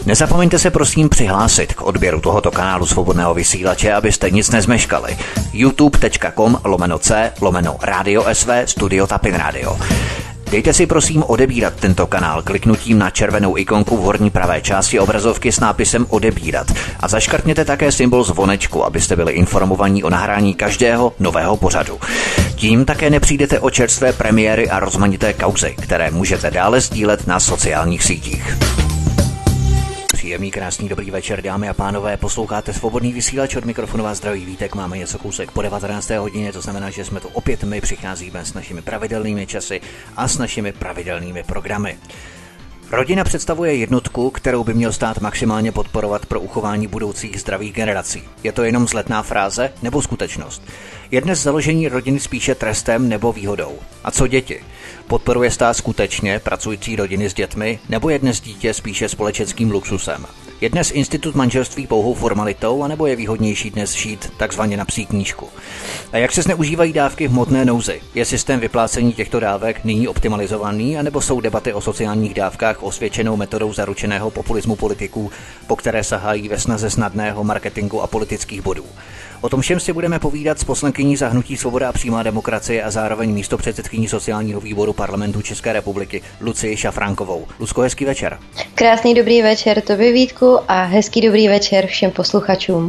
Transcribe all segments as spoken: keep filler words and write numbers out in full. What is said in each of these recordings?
Nezapomeňte se prosím přihlásit k odběru tohoto kanálu Svobodného vysílače, abyste nic nezmeškali. youtube.com lomeno c lomeno Radio S V Studio Tapin Radio. Dejte si prosím odebírat tento kanál kliknutím na červenou ikonku v horní pravé části obrazovky s nápisem odebírat a zaškrtněte také symbol zvonečku, abyste byli informovaní o nahrání každého nového pořadu. Tím také nepřijdete o čerstvé premiéry a rozmanité kauzy, které můžete dále sdílet na sociálních sítích. Příjemný, krásný, dobrý večer, dámy a pánové, posloucháte Svobodný vysílač, od mikrofonu vás zdraví Vítek, máme něco kousek po devatenácté hodině, to znamená, že jsme tu opět my, přicházíme s našimi pravidelnými časy a s našimi pravidelnými programy. Rodina představuje jednotku, kterou by měl stát maximálně podporovat pro uchování budoucích zdravých generací. Je to jenom vzletná fráze nebo skutečnost? Je dnes založení rodiny spíše trestem nebo výhodou? A co děti? Podporuje stát skutečně pracující rodiny s dětmi, nebo je dnes dítě spíše společenským luxusem? Je dnes institut manželství pouhou formalitou, anebo je výhodnější dnes žít takzvaně na psí knížku? A jak se zneužívají dávky v hmotné nouzi? Je systém vyplácení těchto dávek nyní optimalizovaný, anebo jsou debaty o sociálních dávkách osvědčenou metodou zaručeného populismu politiků, po které sahají ve snaze snadného marketingu a politických bodů? O tom všem si budeme povídat s poslankyní za hnutí Svoboda a přímá demokracie a zároveň místopředsedkyní sociálního výboru Parlamentu České republiky Lucii Šafránkovou. Lucko, hezký večer. Krásný dobrý večer tobě, Vítku, a hezký dobrý večer všem posluchačům.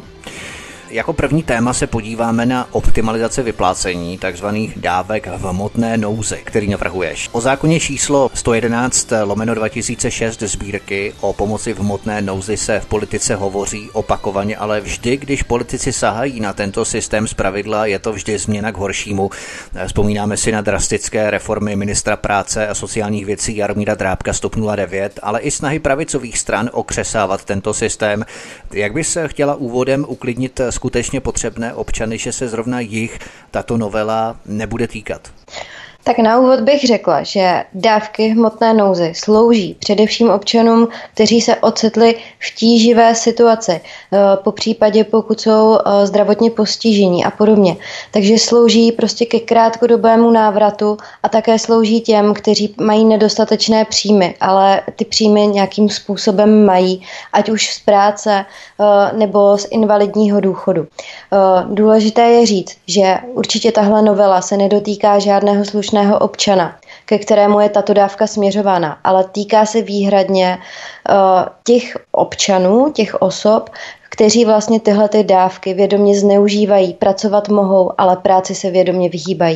Jako první téma se podíváme na optimalizaci vyplácení takzvaných dávek v hmotné nouzi, který navrhuješ. O zákoně číslo sto jedenáct lomeno dva tisíce šest sbírky o pomoci v hmotné nouzi se v politice hovoří opakovaně, ale vždy, když politici sahají na tento systém zpravidla, je to vždy změna k horšímu. Vzpomínáme si na drastické reformy ministra práce a sociálních věcí Jaromíra Drábka z TOP nula devět, ale i snahy pravicových stran okřesávat tento systém. Jak bys chtěla úvodem uklidnit skutečně potřebné občany, že se zrovna jich tato novela nebude týkat? Tak na úvod bych řekla, že dávky hmotné nouzy slouží především občanům, kteří se ocitli v tíživé situaci, po případě pokud jsou zdravotně postižení a podobně. Takže slouží prostě ke krátkodobému návratu a také slouží těm, kteří mají nedostatečné příjmy, ale ty příjmy nějakým způsobem mají, ať už z práce nebo z invalidního důchodu. Důležité je říct, že určitě tahle novela se nedotýká žádného slušného občana, ke kterému je tato dávka směřována, ale týká se výhradně uh, těch občanů, těch osob, kteří vlastně tyhle ty dávky vědomě zneužívají, pracovat mohou, ale práci se vědomě vyhýbají.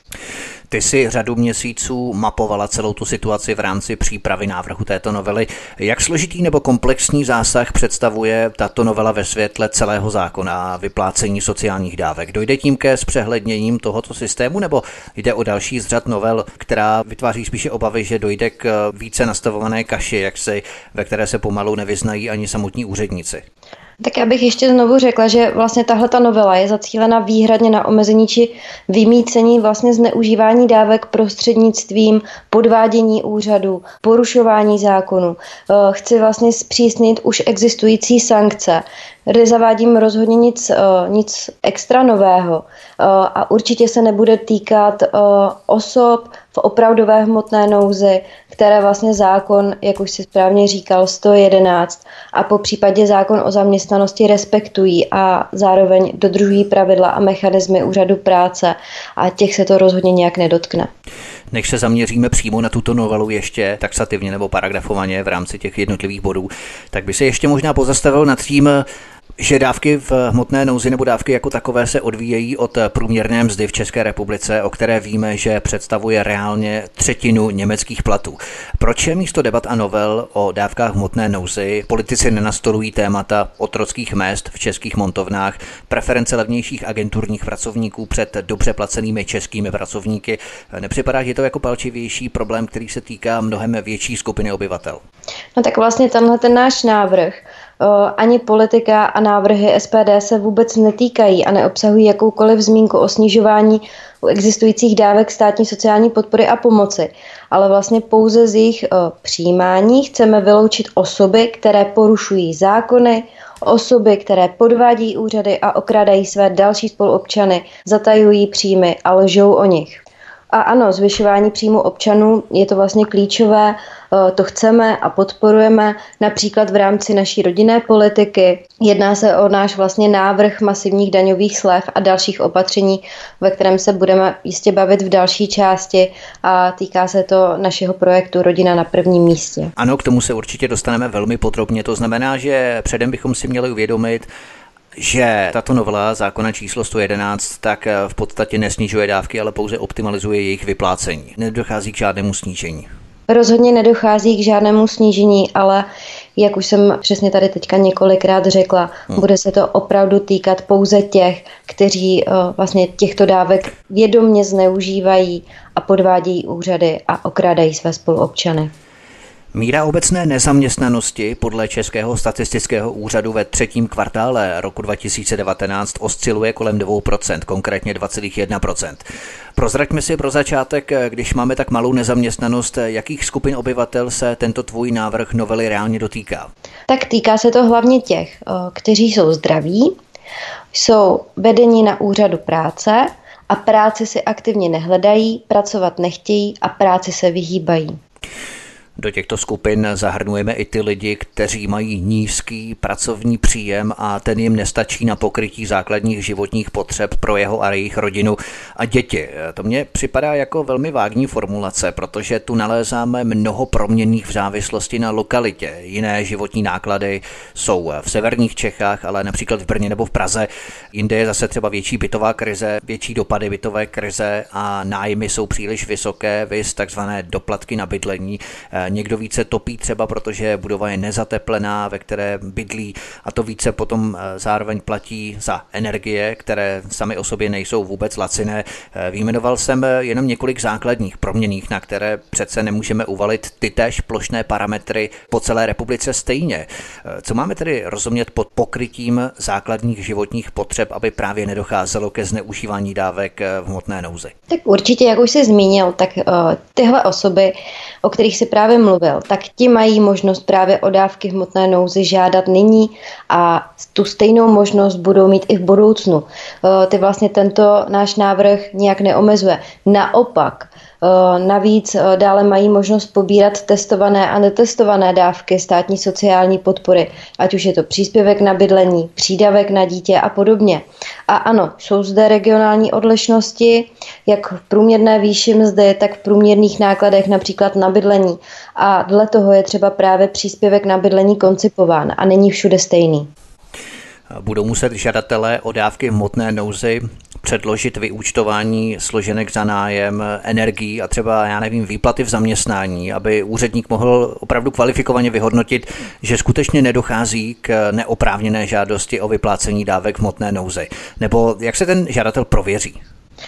Ty jsi řadu měsíců mapovala celou tu situaci v rámci přípravy návrhu této novely. Jak složitý nebo komplexní zásah představuje tato novela ve světle celého zákona a vyplácení sociálních dávek? Dojde tím ke zpřehledněním tohoto systému, nebo jde o další z řad novel, která vytváří spíše obavy, že dojde k více nastavované kaši, jak se, ve které se pomalu nevyznají ani samotní úředníci? Tak já bych ještě znovu řekla, že vlastně tahleta novela je zacílena výhradně na omezení či vymýcení vlastně zneužívání dávek prostřednictvím podvádění úřadů, porušování zákonů. Chci vlastně zpřísnit už existující sankce. Zavádím rozhodně nic, nic extra nového a určitě se nebude týkat osob v opravdové hmotné nouzi, které vlastně zákon, jak už si správně říkal, sto jedenáct a po případě zákon o zaměstnanosti respektují a zároveň dodržují pravidla a mechanismy úřadu práce a těch se to rozhodně nějak nedotkne. Než se zaměříme přímo na tuto novelu ještě taxativně nebo paragrafovaně v rámci těch jednotlivých bodů, tak by se ještě možná pozastavil nad tím, že dávky v hmotné nouzi nebo dávky jako takové se odvíjejí od průměrné mzdy v České republice, o které víme, že představuje reálně třetinu německých platů. Proč místo debat a novel o dávkách hmotné nouzi politici nenastolují témata otrockých mezd v českých montovnách, preference levnějších agenturních pracovníků před dobře placenými českými pracovníky? Nepřipadá, že to jako palčivější problém, který se týká mnohem větší skupiny obyvatel? No tak vlastně tenhle ten náš návrh ani politika a návrhy S P D se vůbec netýkají a neobsahují jakoukoliv zmínku o snižování existujících dávek státní sociální podpory a pomoci, ale vlastně pouze z jejich přijímání chceme vyloučit osoby, které porušují zákony, osoby, které podvádí úřady a okrádají své další spoluobčany, zatajují příjmy a lžou o nich. A ano, zvyšování příjmu občanů je to vlastně klíčové, to chceme a podporujeme například v rámci naší rodinné politiky. Jedná se o náš vlastně návrh masivních daňových slev a dalších opatření, ve kterém se budeme jistě bavit v další části a týká se to našeho projektu Rodina na prvním místě. Ano, k tomu se určitě dostaneme velmi podrobně. To znamená, že předem bychom si měli uvědomit, že tato novela zákona číslo sto jedenáct tak v podstatě nesnižuje dávky, ale pouze optimalizuje jejich vyplácení. Nedochází k žádnému snížení. Rozhodně nedochází k žádnému snížení, ale jak už jsem přesně tady teďka několikrát řekla, hmm. bude se to opravdu týkat pouze těch, kteří uh, vlastně těchto dávek vědomě zneužívají a podvádějí úřady a okrádají své spoluobčany. Míra obecné nezaměstnanosti podle Českého statistického úřadu ve třetím kvartále roku dva tisíce devatenáct osciluje kolem dvě procenta, konkrétně dva celá jedna procenta. Prozraďme si pro začátek, když máme tak malou nezaměstnanost, jakých skupin obyvatel se tento tvůj návrh novely reálně dotýká? Tak týká se to hlavně těch, kteří jsou zdraví, jsou vedeni na úřadu práce a práci si aktivně nehledají, pracovat nechtějí a práci se vyhýbají. Do těchto skupin zahrnujeme i ty lidi, kteří mají nízký pracovní příjem a ten jim nestačí na pokrytí základních životních potřeb pro jeho a jejich rodinu a děti. To mně připadá jako velmi vágní formulace, protože tu nalézáme mnoho proměnných v závislosti na lokalitě. Jiné životní náklady jsou v severních Čechách, ale například v Brně nebo v Praze. Jinde je zase třeba větší bytová krize, větší dopady bytové krize a nájmy jsou příliš vysoké, viz takzvané doplatky na bydlení. Někdo více topí třeba, protože budova je nezateplená, ve které bydlí, a to více potom zároveň platí za energie, které sami o sobě nejsou vůbec laciné. Vyjmenoval jsem jenom několik základních proměnných, na které přece nemůžeme uvalit tytéž plošné parametry po celé republice stejně. Co máme tedy rozumět pod pokrytím základních životních potřeb, aby právě nedocházelo ke zneužívání dávek v hmotné nouzi? Tak určitě, jak už jsi zmínil, tak uh, tyhle osoby, o kterých si právě mluvil, tak ti mají možnost právě o dávky hmotné nouzi žádat nyní a tu stejnou možnost budou mít i v budoucnu. Ty vlastně tento náš návrh nějak neomezuje. Naopak, navíc dále mají možnost pobírat testované a netestované dávky státní sociální podpory, ať už je to příspěvek na bydlení, přídavek na dítě a podobně. A ano, jsou zde regionální odlišnosti, jak v průměrné výši mzdy, tak v průměrných nákladech například na bydlení. A dle toho je třeba právě příspěvek na bydlení koncipován a není všude stejný. Budou muset žadatelé o dávky hmotné nouzi předložit vyúčtování složenek za nájem, energií a třeba, já nevím, výplaty v zaměstnání, aby úředník mohl opravdu kvalifikovaně vyhodnotit, že skutečně nedochází k neoprávněné žádosti o vyplácení dávek hmotné nouzi. Nebo jak se ten žadatel prověří?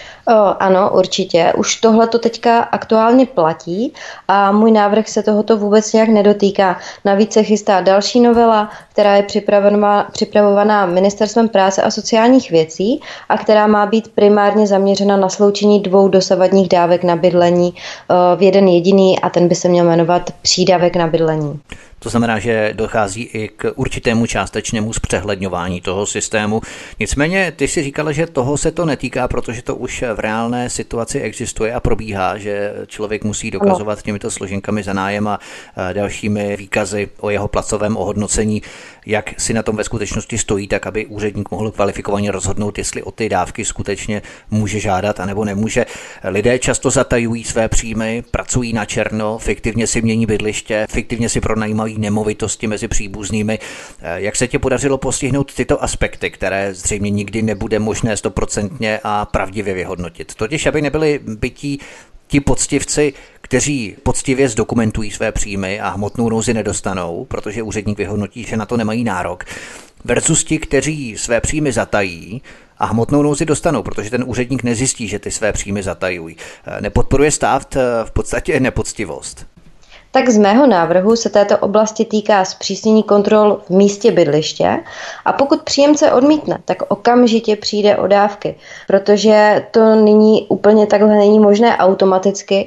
O, ano, určitě. Už tohle to teďka aktuálně platí a můj návrh se tohoto vůbec nějak nedotýká. Navíc se chystá další novela, která je připravovaná Ministerstvem práce a sociálních věcí a která má být primárně zaměřena na sloučení dvou dosavadních dávek na bydlení v jeden jediný a ten by se měl jmenovat přídavek na bydlení. To znamená, že dochází i k určitému částečnému zpřehledňování toho systému. Nicméně ty si říkala, že toho se to netýká, protože to už v reálné situaci existuje a probíhá, že člověk musí dokazovat těmito složenkami za nájem a dalšími výkazy o jeho placovém ohodnocení, jak si na tom ve skutečnosti stojí, tak aby úředník mohl kvalifikovaně rozhodnout, jestli o ty dávky skutečně může žádat anebo nemůže. Lidé často zatajují své příjmy, pracují na černo, fiktivně si mění bydliště, fiktivně si pronajímají nemovitosti mezi příbuznými. Jak se ti podařilo postihnout tyto aspekty, které zřejmě nikdy nebude možné stoprocentně a pravdivě vyhodnotit? Totiž, aby nebyli bytí ti poctivci, kteří poctivě zdokumentují své příjmy a hmotnou nouzi nedostanou, protože úředník vyhodnotí, že na to nemají nárok, versus ti, kteří své příjmy zatají a hmotnou nouzi dostanou, protože ten úředník nezjistí, že ty své příjmy zatajují. Nepodporuje stát v podstatě nepoctivost? Tak z mého návrhu se této oblasti týká zpřísnění kontrol v místě bydliště a pokud příjemce odmítne, tak okamžitě přijde o dávky, protože to nyní úplně takhle není možné automaticky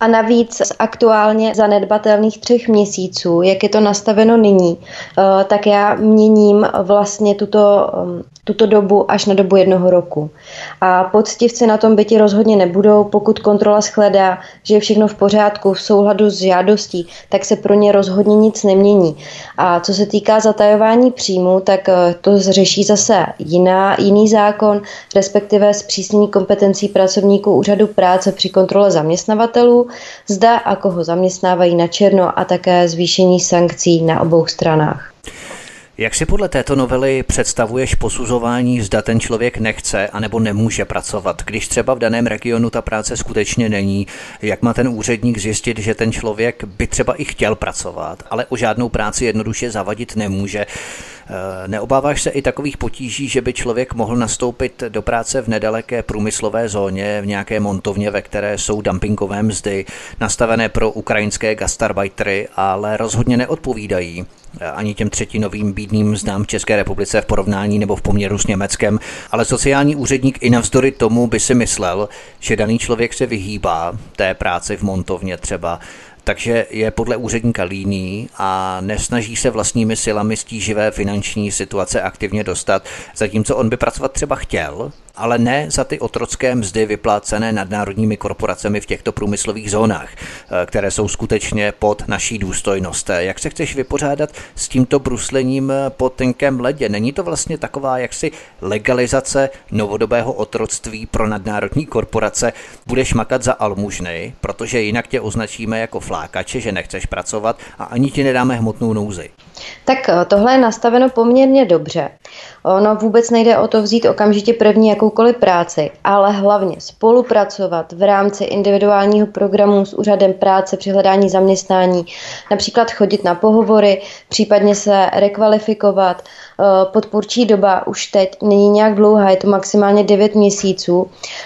A navíc aktuálně zanedbatelných třech měsíců, jak je to nastaveno nyní, tak já měním vlastně tuto, tuto dobu až na dobu jednoho roku. A poctivci na tom byti rozhodně nebudou, pokud kontrola shledá, že je všechno v pořádku, v souladu s žádostí, tak se pro ně rozhodně nic nemění. A co se týká zatajování příjmu, tak to řeší zase jiná, jiný zákon, respektive zpřísnění kompetencí pracovníků úřadu práce při kontrole zaměstnavatelů, zda a koho zaměstnávají na černo a také zvýšení sankcí na obou stranách. Jak si podle této novely představuješ posuzování, zda ten člověk nechce anebo nemůže pracovat, když třeba v daném regionu ta práce skutečně není? Jak má ten úředník zjistit, že ten člověk by třeba i chtěl pracovat, ale o žádnou práci jednoduše zavadit nemůže? Neobáváš se i takových potíží, že by člověk mohl nastoupit do práce v nedaleké průmyslové zóně, v nějaké montovně, ve které jsou dumpingové mzdy, nastavené pro ukrajinské gastarbajtery, ale rozhodně neodpovídají ani těm třetinovým bídným mzdám v České republice v porovnání nebo v poměru s Německem, ale sociální úředník i navzdory tomu by si myslel, že daný člověk se vyhýbá té práci v montovně třeba, takže je podle úředníka líný a nesnaží se vlastními silami z tíživé finanční situace aktivně dostat, zatímco on by pracovat třeba chtěl, ale ne za ty otrocké mzdy vyplácené nadnárodními korporacemi v těchto průmyslových zónách, které jsou skutečně pod naší důstojnost. Jak se chceš vypořádat s tímto bruslením po tenkém ledě? Není to vlastně taková jaksi legalizace novodobého otroctví pro nadnárodní korporace? Budeš makat za almužny, protože jinak tě označíme jako flákače, že nechceš pracovat a ani ti nedáme hmotnou nouzi. Tak tohle je nastaveno poměrně dobře. Ono vůbec nejde o to vzít okamžitě první jakoukoliv práci, ale hlavně spolupracovat v rámci individuálního programu s úřadem práce při hledání zaměstnání, například chodit na pohovory, případně se rekvalifikovat. Podpůrčí doba už teď není nějak dlouhá, je to maximálně devět měsíců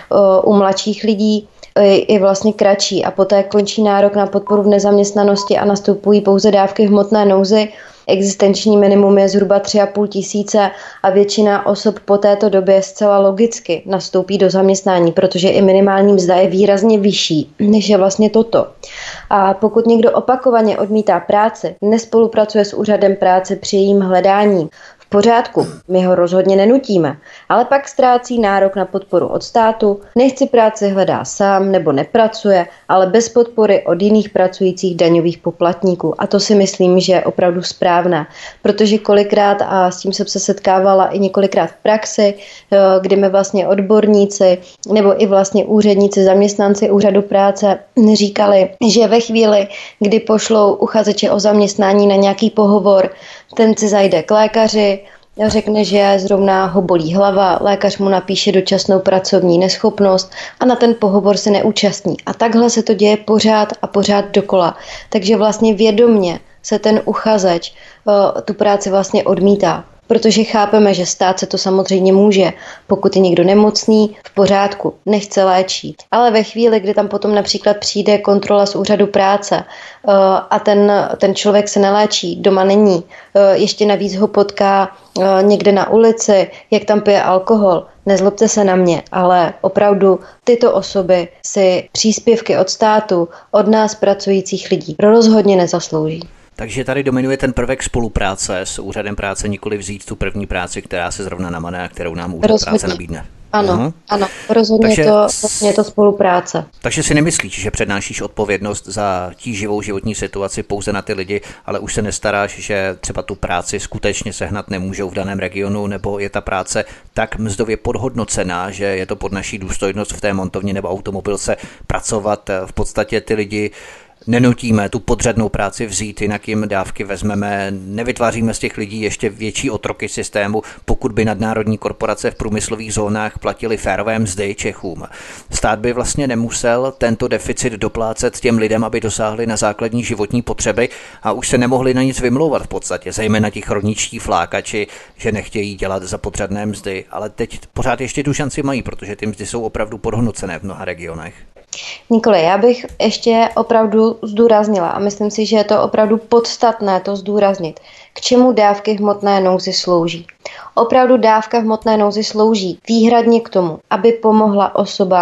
u mladších lidí, je vlastně kratší a poté končí nárok na podporu v nezaměstnanosti a nastupují pouze dávky v hmotné nouzi. Existenční minimum je zhruba tři a půl tisíce a většina osob po této době zcela logicky nastoupí do zaměstnání, protože i minimální mzda je výrazně vyšší, než je vlastně toto. A pokud někdo opakovaně odmítá práci, nespolupracuje s úřadem práce při jejím hledání, v pořádku, my ho rozhodně nenutíme, ale pak ztrácí nárok na podporu od státu, nechci práci hledá sám nebo nepracuje, ale bez podpory od jiných pracujících daňových poplatníků. A to si myslím, že je opravdu správné, protože kolikrát, a s tím jsem se setkávala i několikrát v praxi, kdy mi vlastně odborníci nebo i vlastně úředníci, zaměstnanci úřadu práce říkali, že ve chvíli, kdy pošlou uchazeče o zaměstnání na nějaký pohovor, ten si zajde k lékaři, řekne, že zrovna ho bolí hlava, lékař mu napíše dočasnou pracovní neschopnost a na ten pohovor se neúčastní. A takhle se to děje pořád a pořád dokola. Takže vlastně vědomně se ten uchazeč uh, tu práci vlastně odmítá. Protože chápeme, že stát se to samozřejmě může, pokud je někdo nemocný, v pořádku, nechce léčit. Ale ve chvíli, kdy tam potom například přijde kontrola z úřadu práce uh, a ten, ten člověk se neléčí, doma není, uh, ještě navíc ho potká uh, někde na ulici, jak tam pije alkohol, nezlobte se na mě, ale opravdu tyto osoby si příspěvky od státu, od nás pracujících lidí rozhodně nezaslouží. Takže tady dominuje ten prvek spolupráce s úřadem práce, nikoli vzít tu první práci, která se zrovna namane a kterou nám úřad rozhodně práce nabídne. Ano, uh-huh. ano, rozhodně takže, to, rozhodně to spolupráce. Takže si nemyslíš, že přednášíš odpovědnost za tíživou životní situaci pouze na ty lidi, ale už se nestaráš, že třeba tu práci skutečně sehnat nemůžou v daném regionu, nebo je ta práce tak mzdově podhodnocená, že je to pod naší důstojnost v té montovně nebo automobilce pracovat. V podstatě ty lidi nenutíme tu podřadnou práci vzít, jinak jim dávky vezmeme, nevytváříme z těch lidí ještě větší otroky systému, pokud by nadnárodní korporace v průmyslových zónách platily férové mzdy Čechům. Stát by vlastně nemusel tento deficit doplácet těm lidem, aby dosáhli na základní životní potřeby a už se nemohli na nic vymlouvat v podstatě, zejména ti chroničtí flákači, že nechtějí dělat za podřadné mzdy, ale teď pořád ještě tu šanci mají, protože ty mzdy jsou opravdu podhodnocené v mnoha regionech. Nikoli, já bych ještě opravdu zdůraznila a myslím si, že je to opravdu podstatné to zdůraznit, k čemu dávky hmotné nouzi slouží. Opravdu dávka hmotné nouzi slouží výhradně k tomu, aby pomohla osobám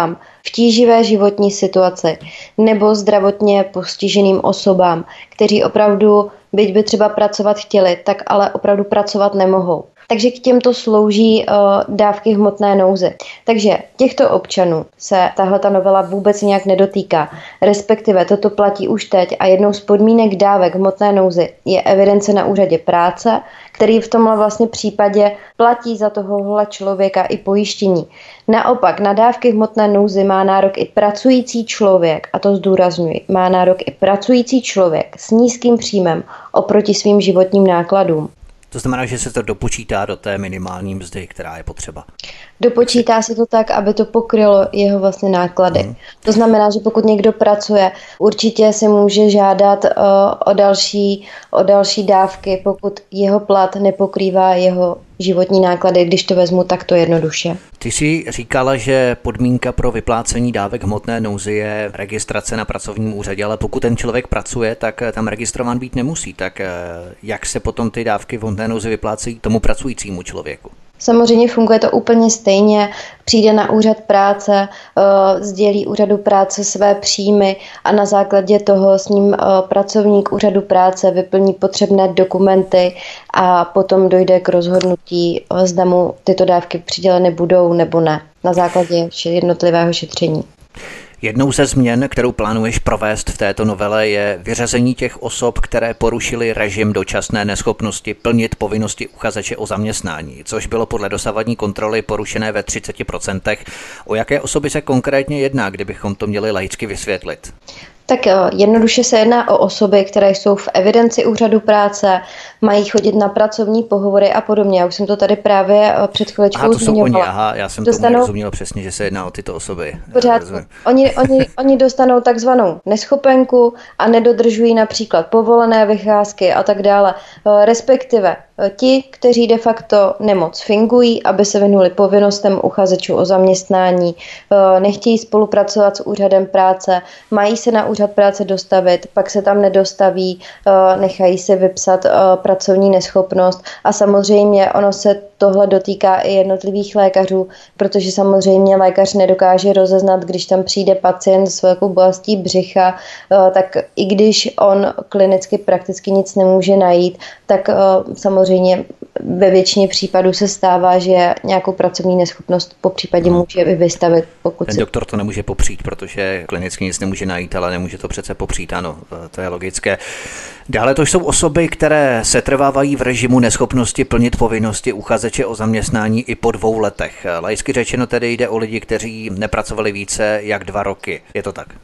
v tíživé životní situaci nebo zdravotně postiženým osobám, kteří opravdu, byť by třeba pracovat chtěli, tak ale opravdu pracovat nemohou. Takže k těmto slouží uh, dávky hmotné nouzy. Takže těchto občanů se tahleta novela vůbec nějak nedotýká. Respektive toto platí už teď a jednou z podmínek dávek hmotné nouzy je evidence na úřadě práce, který v tomhle vlastně případě platí za tohohle člověka i pojištění. Naopak na dávky hmotné nouzy má nárok i pracující člověk, a to zdůrazňuji, má nárok i pracující člověk s nízkým příjmem oproti svým životním nákladům. To znamená, že se to dopočítá do té minimální mzdy, která je potřeba. Dopočítá se to tak, aby to pokrylo jeho vlastně náklady. Hmm. To znamená, že pokud někdo pracuje, určitě si může žádat uh, o, další, o další dávky, pokud jeho plat nepokrývá jeho životní náklady, když to vezmu takto jednoduše. Ty jsi říkala, že podmínka pro vyplácení dávek hmotné nouzy je registrace na pracovním úřadě, ale pokud ten člověk pracuje, tak tam registrován být nemusí. Tak jak se potom ty dávky hmotné nouzy vyplácejí tomu pracujícímu člověku? Samozřejmě funguje to úplně stejně. Přijde na úřad práce, sdělí úřadu práce své příjmy a na základě toho s ním pracovník úřadu práce vyplní potřebné dokumenty a potom dojde k rozhodnutí, zda mu tyto dávky přiděleny budou nebo ne, na základě jednotlivého šetření. Jednou ze změn, kterou plánuješ provést v této novele, je vyřazení těch osob, které porušily režim dočasné neschopnosti plnit povinnosti uchazeče o zaměstnání, což bylo podle dosavadní kontroly porušené ve třiceti procentech. O jaké osoby se konkrétně jedná, kdybychom to měli laicky vysvětlit? Tak jednoduše se jedná o osoby, které jsou v evidenci úřadu práce, mají chodit na pracovní pohovory a podobně. Já už jsem to tady právě před chvíličkou zmiňovala. Aha, to jsou oni, aha, já jsem dostanou... tomu rozuměla přesně, že se jedná o tyto osoby. Pořád, oni, oni, oni dostanou takzvanou neschopenku a nedodržují například povolené vycházky a tak dále. Respektive ti, kteří de facto nemoc fingují, aby se vyhnuli povinnostem uchazečů o zaměstnání, nechtějí spolupracovat s úřadem práce, mají se na úřad práce dostavit, pak se tam nedostaví, nechají se vypsat pracovní neschopnost a samozřejmě ono se tohle dotýká i jednotlivých lékařů, protože samozřejmě lékař nedokáže rozeznat, když tam přijde pacient s velkou bolestí břicha, tak i když on klinicky prakticky nic nemůže najít, tak samozřejmě ve většině případů se stává, že nějakou pracovní neschopnost po případě může vystavit. Pokud Ten si... doktor to nemůže popřít, protože klinicky nic nemůže najít, ale nemůže to přece popřít, ano, to je logické. Dále to jsou osoby, které setrvávají v režimu neschopnosti plnit povinnosti uchazeče o zaměstnání i po dvou letech. Laicky řečeno tedy jde o lidi, kteří nepracovali více jak dva roky. Je to tak?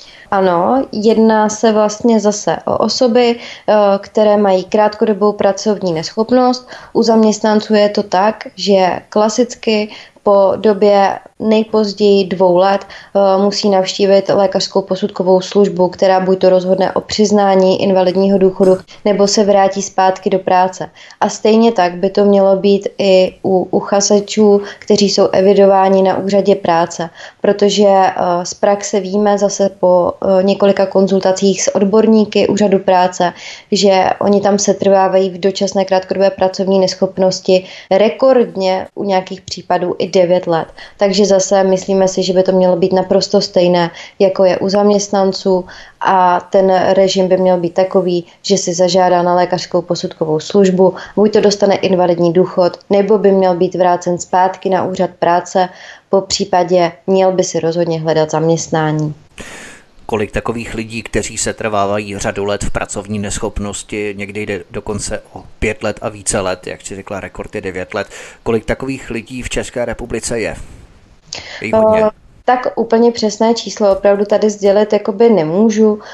Ano, jedná se vlastně zase o osoby, které mají krátkodobou pracovní neschopnost. U zaměstnanců je to tak, že klasicky po době nejpozději dvou let uh, musí navštívit lékařskou posudkovou službu, která buď to rozhodne o přiznání invalidního důchodu, nebo se vrátí zpátky do práce. A stejně tak by to mělo být i u uchazečů, kteří jsou evidováni na úřadě práce, protože uh, z praxe víme zase po uh, několika konzultacích s odborníky úřadu práce, že oni tam setrvávají v dočasné krátkodobé pracovní neschopnosti rekordně u nějakých případů i devět let. Takže zase myslíme si, že by to mělo být naprosto stejné, jako je u zaměstnanců a ten režim by měl být takový, že si zažádá na lékařskou posudkovou službu, buď to dostane invalidní důchod, nebo by měl být vrácen zpátky na úřad práce, po případě měl by si rozhodně hledat zaměstnání. Kolik takových lidí, kteří se trvávají řadu let v pracovní neschopnosti, někdy jde dokonce o pět let a více let, jak si řekla, rekord je devět let, kolik takových lidí v České republice je? Je hodně? Uh, tak úplně přesné číslo opravdu tady sdělit jakoby nemůžu, uh,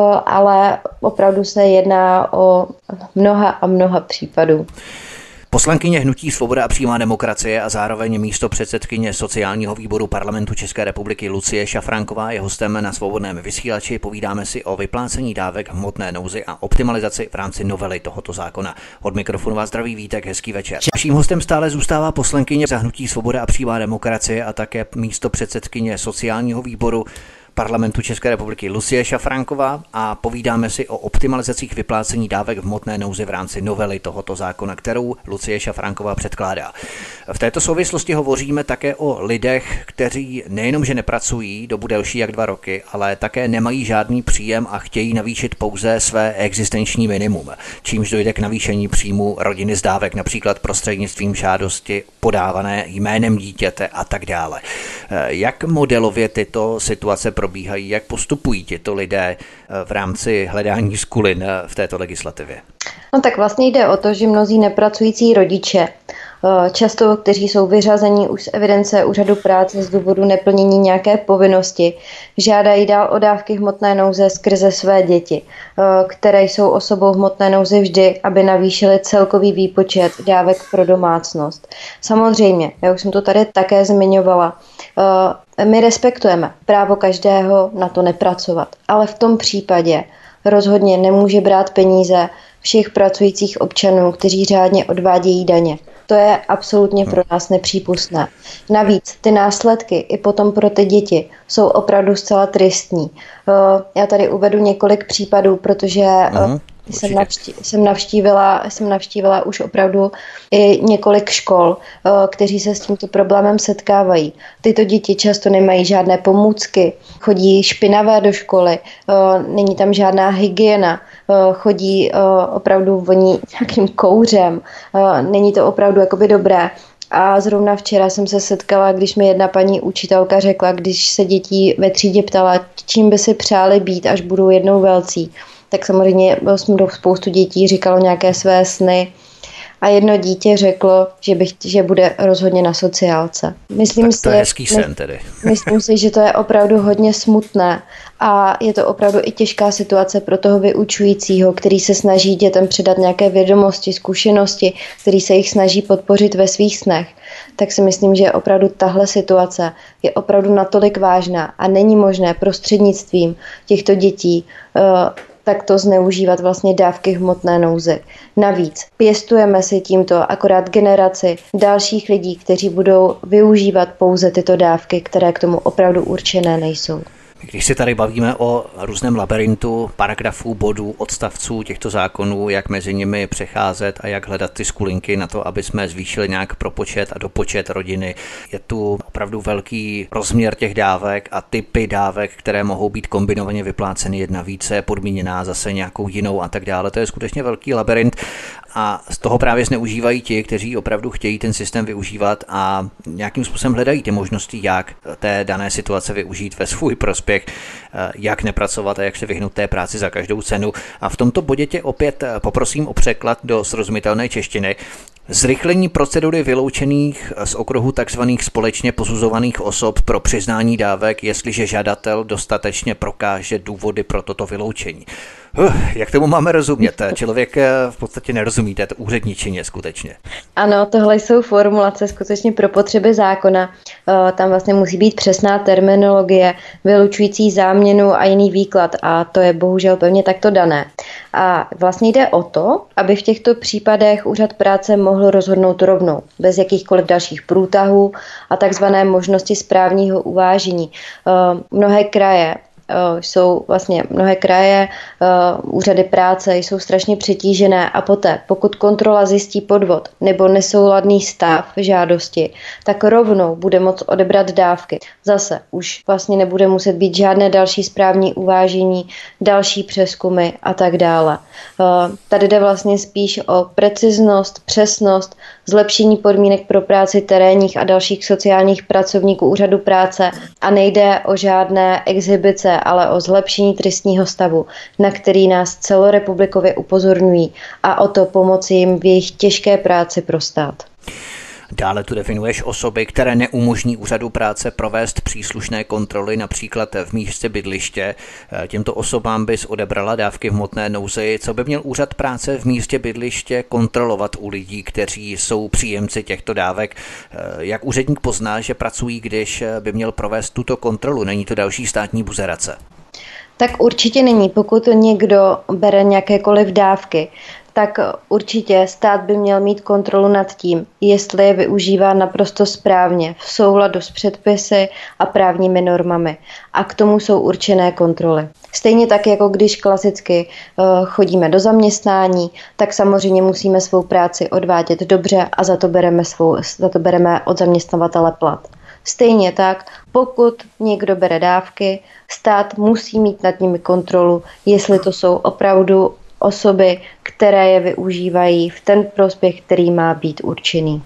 ale opravdu se jedná o mnoha a mnoha případů. Poslankyně hnutí Svoboda a přímá demokracie a zároveň místopředsedkyně sociálního výboru Parlamentu České republiky Lucie Šafránková je hostem na Svobodném vysílači. Povídáme si o vyplácení dávek hmotné nouzy a optimalizaci v rámci novely tohoto zákona. Od mikrofonu vás zdraví Vítek, hezký večer. Naším hostem stále zůstává poslankyně za hnutí Svoboda a přímá demokracie a také místopředsedkyně sociálního výboru Parlamentu České republiky Lucie Šafránková a povídáme si o optimalizacích vyplácení dávek v hmotné nouzi v rámci novely tohoto zákona, kterou Lucie Šafránková předkládá. V této souvislosti hovoříme také o lidech, kteří nejenom, že nepracují dobu delší jak dva roky, ale také nemají žádný příjem a chtějí navýšit pouze své existenční minimum, čímž dojde k navýšení příjmu rodiny z dávek, například prostřednictvím žádosti podávané jménem dítěte a tak dále. Jak modelově tyto situace probíhají, jak postupují tyto lidé v rámci hledání skulin v této legislativě? No tak vlastně jde o to, že mnozí nepracující rodiče, často kteří jsou vyřazení už z evidence úřadu práce z důvodu neplnění nějaké povinnosti, žádají dál o dávky hmotné nouze skrze své děti, které jsou osobou hmotné nouze vždy, aby navýšily celkový výpočet dávek pro domácnost. Samozřejmě, já už jsem to tady také zmiňovala, my respektujeme právo každého na to nepracovat, ale v tom případě rozhodně nemůže brát peníze všech pracujících občanů, kteří řádně odvádějí daně. To je absolutně pro nás nepřípustné. Navíc ty následky i potom pro ty děti jsou opravdu zcela tristní. Já tady uvedu několik případů, protože uh-huh. Jsem, navští, jsem, navštívila, jsem navštívila už opravdu i několik škol, kteří se s tímto problémem setkávají. Tyto děti často nemají žádné pomůcky, chodí špinavé do školy, není tam žádná hygiena, chodí opravdu voní nějakým kouřem, není to opravdu jakoby dobré. A zrovna včera jsem se setkala, když mi jedna paní učitelka řekla, když se dětí ve třídě ptala, čím by si přáli být, až budou jednou velcí, tak samozřejmě jsme do spoustu dětí říkalo nějaké své sny a jedno dítě řeklo, že, bych, že bude rozhodně na sociálce. Myslím tak to si, je hezký sen tedy. Myslím si, že to je opravdu hodně smutné a je to opravdu i těžká situace pro toho vyučujícího, který se snaží dětem předat nějaké vědomosti, zkušenosti, který se jich snaží podpořit ve svých snech. Tak si myslím, že opravdu tahle situace je opravdu natolik vážná a není možné prostřednictvím těchto dětí uh, tak to zneužívat vlastně dávky hmotné nouzy. Navíc pěstujeme si tímto akorát generaci dalších lidí, kteří budou využívat pouze tyto dávky, které k tomu opravdu určené nejsou. Když se tady bavíme o různém labirintu paragrafů, bodů, odstavců těchto zákonů, jak mezi nimi přecházet a jak hledat ty skulinky na to, aby jsme zvýšili nějak propočet a dopočet rodiny, je tu opravdu velký rozměr těch dávek a typy dávek, které mohou být kombinovaně vypláceny, jedna více podmíněná, zase nějakou jinou a tak dále. To je skutečně velký labirint a z toho právě zneužívají ti, kteří opravdu chtějí ten systém využívat a nějakým způsobem hledají ty možnosti, jak té dané situace využít ve svůj prospěch, jak nepracovat a jak se vyhnout té práci za každou cenu. A v tomto bodě tě opět poprosím o překlad do srozumitelné češtiny. Zrychlení procedury vyloučených z okruhu tzv. Společně posuzovaných osob pro přiznání dávek, jestliže žadatel dostatečně prokáže důvody pro toto vyloučení. Uh, jak tomu máme rozumět? Člověk v podstatě nerozumí této úředničině skutečně. Ano, tohle jsou formulace skutečně pro potřeby zákona. Tam vlastně musí být přesná terminologie, vylučující záměnu a jiný výklad a to je bohužel pevně takto dané. A vlastně jde o to, aby v těchto případech úřad práce mohl rozhodnout rovnou, bez jakýchkoliv dalších průtahů a takzvané možnosti správního uvážení. Mnohé kraje jsou vlastně mnohé kraje, úřady práce jsou strašně přetížené a poté, pokud kontrola zjistí podvod nebo nesouladný stav žádosti, tak rovnou bude moct odebrat dávky. Zase už vlastně nebude muset být žádné další správní uvážení, další přezkumy a tak dále. Tady jde vlastně spíš o preciznost, přesnost, zlepšení podmínek pro práci terénních a dalších sociálních pracovníků úřadu práce a nejde o žádné exhibice, ale o zlepšení tristního stavu, na který nás celorepublikově upozorňují a o to pomoci jim v jejich těžké práci pro stát. Dále tu definuješ osoby, které neumožní úřadu práce provést příslušné kontroly, například v místě bydliště. Těmto osobám bys odebrala dávky v hmotné nouzi. Co by měl úřad práce v místě bydliště kontrolovat u lidí, kteří jsou příjemci těchto dávek? Jak úředník pozná, že pracují, když by měl provést tuto kontrolu? Není to další státní buzerace? Tak určitě není. Pokud někdo bere nějakékoliv dávky, tak určitě stát by měl mít kontrolu nad tím, jestli je využívá naprosto správně v souladu s předpisy a právními normami. A k tomu jsou určené kontroly. Stejně tak, jako když klasicky uh, chodíme do zaměstnání, tak samozřejmě musíme svou práci odvádět dobře a za to bereme, svou, za to bereme od zaměstnavatele plat. Stejně tak, pokud někdo bere dávky, stát musí mít nad nimi kontrolu, jestli to jsou opravdu osoby, které je využívají v ten prospěch, který má být určený.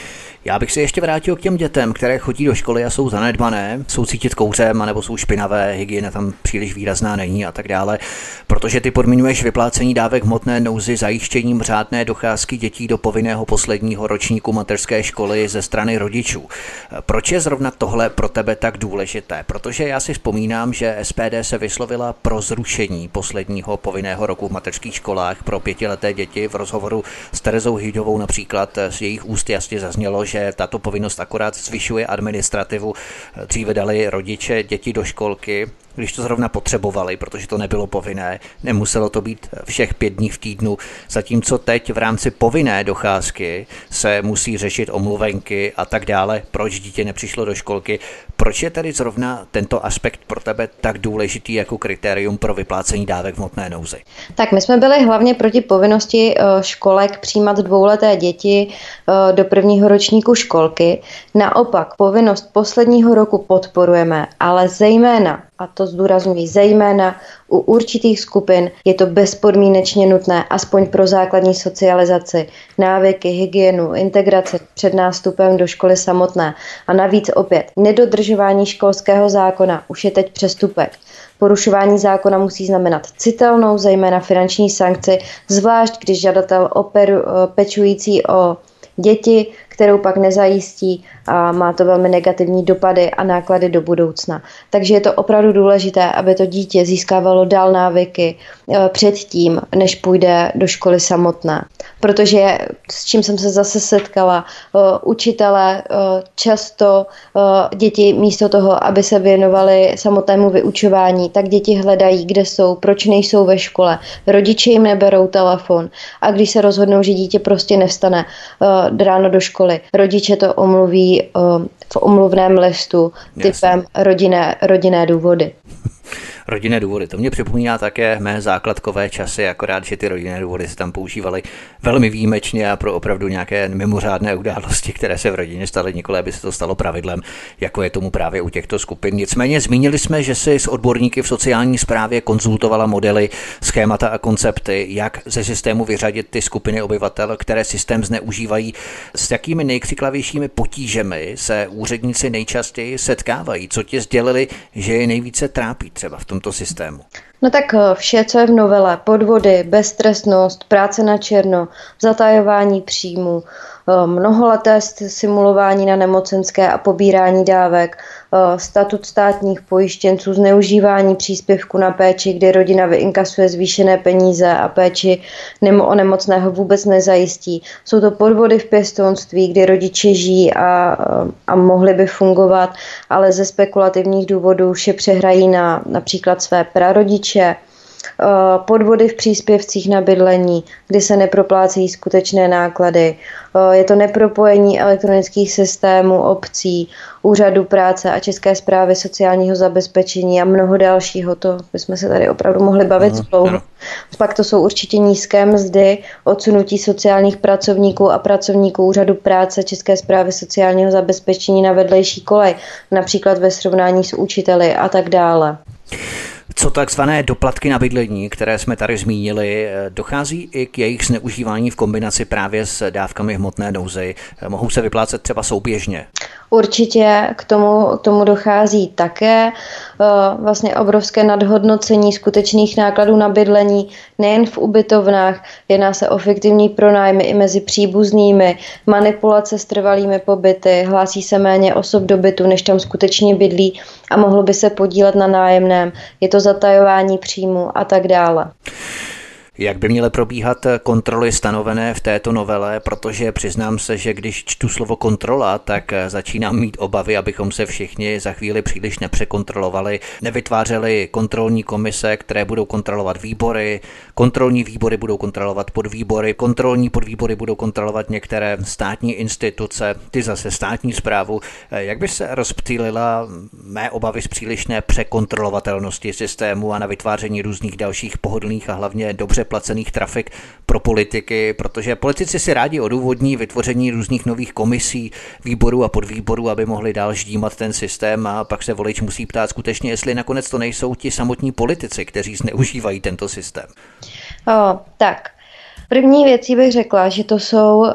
Já bych se ještě vrátil k těm dětem, které chodí do školy a jsou zanedbané, jsou cítit kouřem, anebo jsou špinavé, hygiena tam příliš výrazná není a tak dále, protože ty podmiňuješ vyplácení dávek hmotné nouzi zajištěním řádné docházky dětí do povinného posledního ročníku mateřské školy ze strany rodičů. Proč je zrovna tohle pro tebe tak důležité? Protože já si vzpomínám, že S P D se vyslovila pro zrušení posledního povinného roku v mateřských školách pro pětileté děti. V rozhovoru s Terezou Hyďovou například z jejich úst jasně zaznělo, že tato povinnost akorát zvyšuje administrativu. Dříve dali rodiče děti do školky, když to zrovna potřebovali, protože to nebylo povinné, nemuselo to být všech pět dní v týdnu, zatímco teď v rámci povinné docházky se musí řešit omluvenky a tak dále, proč dítě nepřišlo do školky. Proč je tedy zrovna tento aspekt pro tebe tak důležitý jako kritérium pro vyplácení dávek v hmotné nouzi? Tak my jsme byli hlavně proti povinnosti školek přijímat dvouleté děti do prvního ročníku školky. Naopak povinnost posledního roku podporujeme, ale zejména, a to zdůrazňuji, zejména u určitých skupin je to bezpodmínečně nutné, aspoň pro základní socializaci, návyky, hygienu, integraci před nástupem do školy samotné. A navíc opět, nedodržování školského zákona už je teď přestupek. Porušování zákona musí znamenat citelnou, zejména finanční sankci, zvlášť když žadatel operu, pečující o děti, kterou pak nezajistí a má to velmi negativní dopady a náklady do budoucna. Takže je to opravdu důležité, aby to dítě získávalo dál návyky předtím, než půjde do školy samotné. Protože s čím jsem se zase setkala, učitelé často děti místo toho, aby se věnovali samotnému vyučování, tak děti hledají, kde jsou, proč nejsou ve škole. Rodiče jim neberou telefon a když se rozhodnou, že dítě prostě nevstane ráno do školy, rodiče to omluví v omluvném listu typem rodinné, rodinné důvody. Rodinné důvody. To mě připomíná také mé základkové časy, akorát, že ty rodinné důvody se tam používaly velmi výjimečně a pro opravdu nějaké mimořádné události, které se v rodině staly, nikoli aby se to stalo pravidlem, jako je tomu právě u těchto skupin. Nicméně zmínili jsme, že si s odborníky v sociální správě konzultovala modely, schémata a koncepty, jak ze systému vyřadit ty skupiny obyvatel, které systém zneužívají. S jakými nejkřiklavějšími potížemi se úředníci nejčastěji setkávají? Co ti sdělili, že je nejvíce trápí třeba v tomto systému? No tak vše, co je v novele, podvody, beztrestnost, práce na černo, zatajování příjmů, mnohaleté simulování na nemocenské a pobírání dávek, statut státních pojištěnců, zneužívání příspěvku na péči, kdy rodina vyinkasuje zvýšené peníze a péči nemo o nemocného vůbec nezajistí. Jsou to podvody v pěstounství, kdy rodiče žijí a, a mohli by fungovat, ale ze spekulativních důvodů vše přehrají na například své prarodiče. Podvody v příspěvcích na bydlení, kdy se neproplácejí skutečné náklady. Je to nepropojení elektronických systémů obcí, úřadu práce a České správy sociálního zabezpečení a mnoho dalšího. To bychom se tady opravdu mohli bavit dlouho. Pak to jsou určitě nízké mzdy, odsunutí sociálních pracovníků a pracovníků úřadu práce České správy sociálního zabezpečení na vedlejší kolej, například ve srovnání s učiteli a tak dále. Co takzvané doplatky na bydlení, které jsme tady zmínili, dochází i k jejich zneužívání v kombinaci právě s dávkami hmotné nouzy. Mohou se vyplácet třeba souběžně? Určitě k tomu, k tomu dochází také vlastně obrovské nadhodnocení skutečných nákladů na bydlení, nejen v ubytovnách, jedná se o fiktivní pronájmy i mezi příbuznými, manipulace s trvalými pobyty, hlásí se méně osob do bytu, než tam skutečně bydlí a mohlo by se podílet na nájemném, je to zatajování příjmu a tak dále. Jak by měly probíhat kontroly stanovené v této novele, protože přiznám se, že když čtu slovo kontrola, tak začínám mít obavy, abychom se všichni za chvíli příliš nepřekontrolovali, nevytvářeli kontrolní komise, které budou kontrolovat výbory, kontrolní výbory budou kontrolovat podvýbory, kontrolní podvýbory budou kontrolovat některé státní instituce, ty zase státní správu. Jak by se rozptýlila mé obavy z přílišné překontrolovatelnosti systému a na vytváření různých dalších pohodlných a hlavně dobře placených trafik pro politiky, protože politici si rádi odůvodní vytvoření různých nových komisí, výborů a podvýborů, aby mohli dál ždímat ten systém, a pak se volič musí ptát skutečně, jestli nakonec to nejsou ti samotní politici, kteří zneužívají tento systém. O, tak. První věcí bych řekla, že to jsou uh,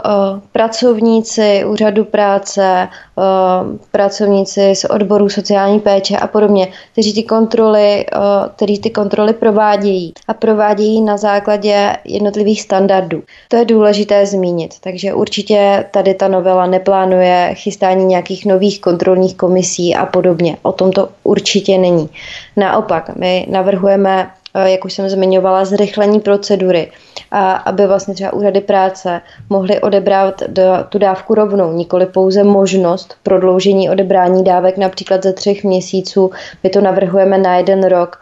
pracovníci úřadu práce, uh, pracovníci z odboru sociální péče a podobně, kteří ty kontroly, uh, kteří ty kontroly provádějí a provádějí na základě jednotlivých standardů. To je důležité zmínit, takže určitě tady ta novela neplánuje chystání nějakých nových kontrolních komisí a podobně. O tom to určitě není. Naopak, my navrhujeme, jak už jsem zmiňovala, zrychlení procedury, a aby vlastně třeba úřady práce mohly odebrat tu dávku rovnou, nikoli pouze možnost prodloužení odebrání dávek například ze třech měsíců. My to navrhujeme na jeden rok,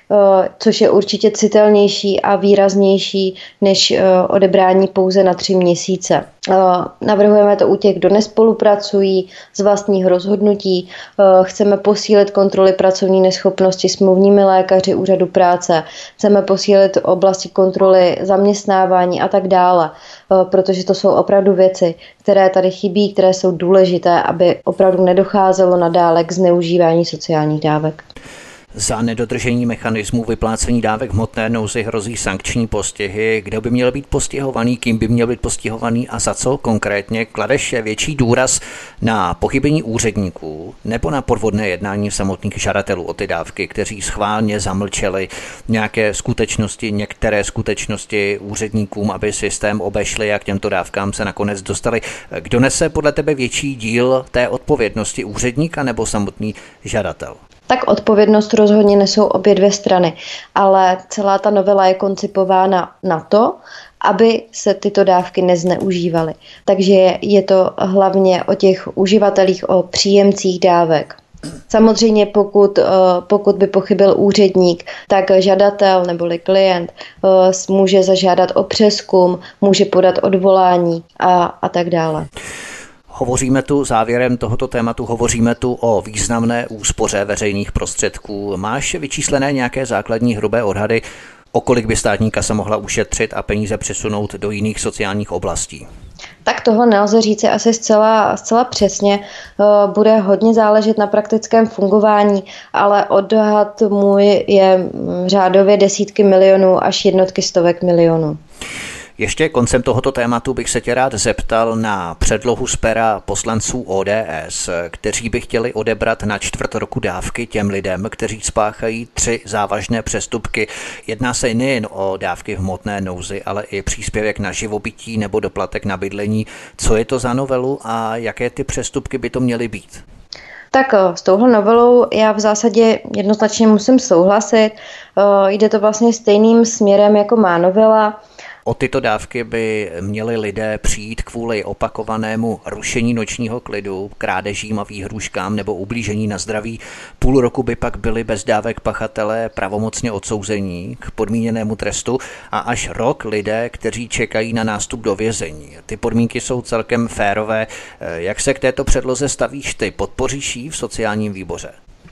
což je určitě citelnější a výraznější než odebrání pouze na tři měsíce. Navrhujeme to u těch, kdo nespolupracují z vlastního rozhodnutí. Chceme posílit kontroly pracovní neschopnosti smluvními lékaři úřadu práce. Chceme posílit oblasti kontroly zaměstnávání a tak dále, protože to jsou opravdu věci, které tady chybí, které jsou důležité, aby opravdu nedocházelo nadále k zneužívání sociálních dávek. Za nedodržení mechanismů vyplácení dávek v hmotné nouzi hrozí sankční postihy. Kdo by měl být postihovaný, kým by měl být postihovaný a za co konkrétně? Kladeš větší důraz na pochybení úředníků nebo na podvodné jednání samotných žadatelů o ty dávky, kteří schválně zamlčeli nějaké skutečnosti, některé skutečnosti úředníkům, aby systém obešli a k těmto dávkám se nakonec dostali? Kdo nese podle tebe větší díl té odpovědnosti, úředníka nebo samotný žadatel? Tak odpovědnost rozhodně nesou obě dvě strany, ale celá ta novela je koncipována na to, aby se tyto dávky nezneužívaly. Takže je to hlavně o těch uživatelích, o příjemcích dávek. Samozřejmě pokud, pokud by pochybil úředník, tak žadatel neboli klient může zažádat o přezkum, může podat odvolání a, a tak dále. Hovoříme tu závěrem tohoto tématu, hovoříme tu o významné úspoře veřejných prostředků. Máš vyčíslené nějaké základní hrubé odhady, o kolik by státní kasa mohla ušetřit a peníze přesunout do jiných sociálních oblastí? Tak tohle nelze říci asi zcela, zcela přesně. Bude hodně záležet na praktickém fungování, ale odhad můj je řádově desítky milionů až jednotky stovek milionů. Ještě koncem tohoto tématu bych se tě rád zeptal na předlohu z pera poslanců O D S, kteří by chtěli odebrat na čtvrt roku dávky těm lidem, kteří spáchají tři závažné přestupky. Jedná se nejen o dávky v hmotné nouzi, ale i příspěvek na živobytí nebo doplatek na bydlení. Co je to za novelu a jaké ty přestupky by to měly být? Tak s touhle novelou já v zásadě jednoznačně musím souhlasit. Jde to vlastně stejným směrem, jako má novela. O tyto dávky by měli lidé přijít kvůli opakovanému rušení nočního klidu, krádežím a výhruškám nebo ublížení na zdraví. Půl roku by pak byli bez dávek pachatelé pravomocně odsouzení k podmíněnému trestu a až rok lidé, kteří čekají na nástup do vězení. Ty podmínky jsou celkem férové. Jak se k této předloze stavíš ty? Podpoříš ji v sociálním výboře?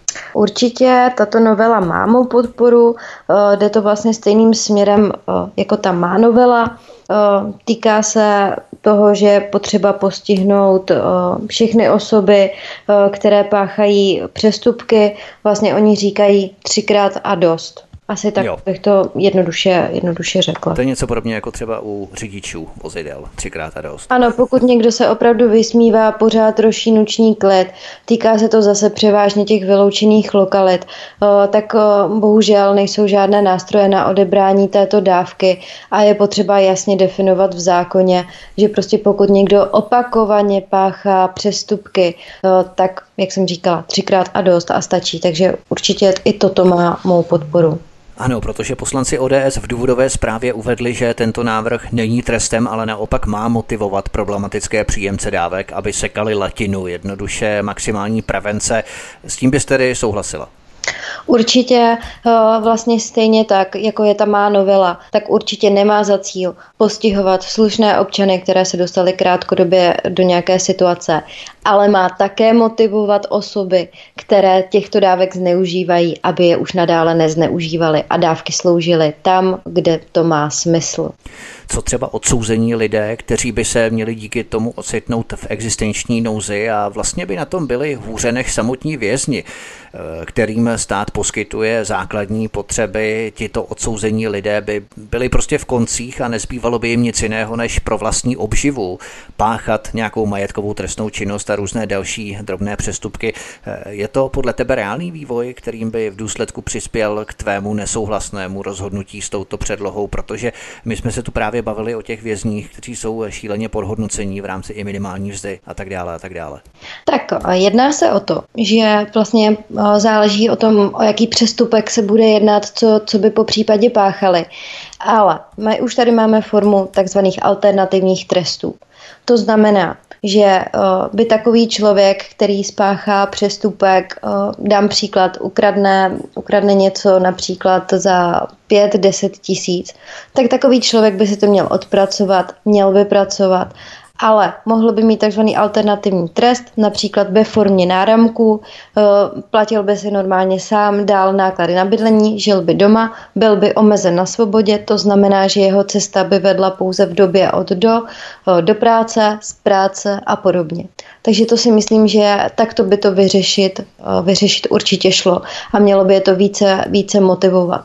Určitě tato novela má mou podporu, jde to vlastně stejným směrem jako ta má novela. Týká se toho, že je potřeba postihnout všechny osoby, které páchají přestupky. Vlastně oni říkají třikrát a dost. Asi tak jo. bych to jednoduše, jednoduše řekla. To je něco podobně jako třeba u řidičů vozidel, třikrát a dost. Ano, pokud někdo se opravdu vysmívá, pořád ruší noční klid, týká se to zase převážně těch vyloučených lokalit, tak bohužel nejsou žádné nástroje na odebrání této dávky a je potřeba jasně definovat v zákoně, že prostě pokud někdo opakovaně páchá přestupky, tak, jak jsem říkala, třikrát a dost a stačí, takže určitě i toto má mou podporu. Ano, protože poslanci O D S v důvodové zprávě uvedli, že tento návrh není trestem, ale naopak má motivovat problematické příjemce dávek, aby sekali latinu, jednoduše maximální prevence. S tím byste tedy souhlasila? Určitě vlastně stejně tak, jako je ta má novela, tak určitě nemá za cíl postihovat slušné občany, které se dostaly krátkodobě do nějaké situace, ale má také motivovat osoby, které těchto dávek zneužívají, aby je už nadále nezneužívaly a dávky sloužily tam, kde to má smysl. Co třeba odsouzení lidé, kteří by se měli díky tomu ocitnout v existenční nouzi a vlastně by na tom byli hůře než samotní vězni, kterým stát poskytuje základní potřeby. Tito odsouzení lidé by byli prostě v koncích a nezbývalo by jim nic jiného, než pro vlastní obživu páchat nějakou majetkovou trestnou činnost a různé další drobné přestupky. Je to podle tebe reálný vývoj, kterým by v důsledku přispěl k tvému nesouhlasnému rozhodnutí s touto předlohou, protože my jsme se tu právě bavili o těch vězních, kteří jsou šíleně podhodnocení v rámci i minimální mzdy a tak dále a tak dále. Tak jedná se o to, že vlastně záleží o tom, o jaký přestupek se bude jednat, co, co by po případě páchali. Ale my už tady máme formu takzvaných alternativních trestů. To znamená, že by takový člověk, který spáchá přestupek, dám příklad, ukradne, ukradne něco například za pět deset tisíc, tak takový člověk by si to měl odpracovat, měl by pracovat, ale mohl by mít takzvaný alternativní trest, například ve formě náramku, platil by si normálně sám, dál náklady na bydlení, žil by doma, byl by omezen na svobodě, to znamená, že jeho cesta by vedla pouze v době od do, do práce, z práce a podobně. Takže to si myslím, že takto by to vyřešit, vyřešit určitě šlo a mělo by je to více, více motivovat.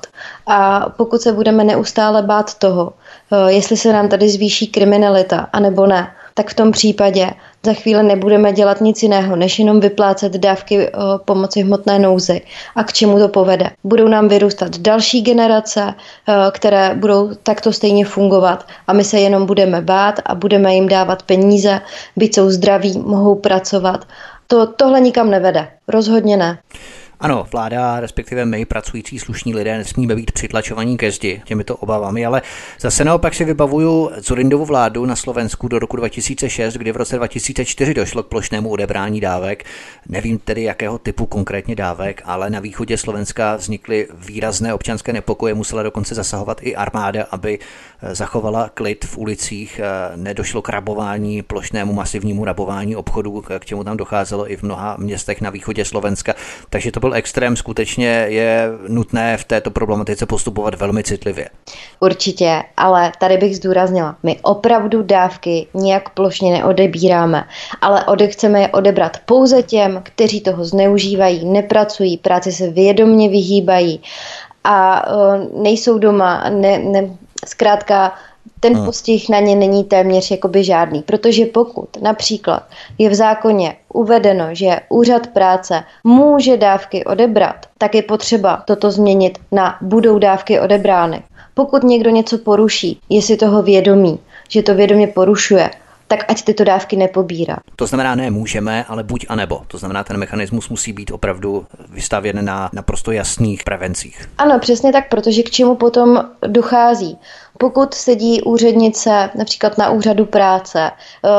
A pokud se budeme neustále bát toho, jestli se nám tady zvýší kriminalita, anebo ne, tak v tom případě za chvíli nebudeme dělat nic jiného, než jenom vyplácet dávky o, pomoci hmotné nouzi. A k čemu to povede? Budou nám vyrůstat další generace, o, které budou takto stejně fungovat a my se jenom budeme bát a budeme jim dávat peníze, byť jsou zdraví, mohou pracovat. To, tohle nikam nevede. Rozhodně ne. Ano, vláda, respektive my, pracující slušní lidé, nesmíme být přitlačovaní ke zdi těmito obavami, ale zase naopak si vybavuju Dzurindovu vládu na Slovensku do roku dva tisíce šest, kdy v roce dva tisíce čtyři došlo k plošnému odebrání dávek. Nevím tedy, jakého typu konkrétně dávek, ale na východě Slovenska vznikly výrazné občanské nepokoje, musela dokonce zasahovat i armáda, aby zachovala klid v ulicích, nedošlo k rabování, plošnému masivnímu rabování obchodů, k čemu tam docházelo i v mnoha městech na východě Slovenska. Takže to byl extrém, skutečně je nutné v této problematice postupovat velmi citlivě. Určitě, ale tady bych zdůraznila, my opravdu dávky nijak plošně neodebíráme, ale ode, chceme je odebrat pouze těm, kteří toho zneužívají, nepracují, práci se vědomě vyhýbají a uh, nejsou doma, ne, ne, zkrátka ten postih na ně není téměř jakoby žádný, protože pokud například je v zákoně uvedeno, že úřad práce může dávky odebrat, tak je potřeba toto změnit na budou dávky odebrány. Pokud někdo něco poruší, je si toho vědomí, že to vědomě porušuje, tak ať tyto dávky nepobírá. To znamená ne můžeme, ale buď a nebo. To znamená, ten mechanismus musí být opravdu vystavěn na naprosto jasných prevencích. Ano, přesně tak, protože k čemu potom dochází. Pokud sedí úřednice například na úřadu práce,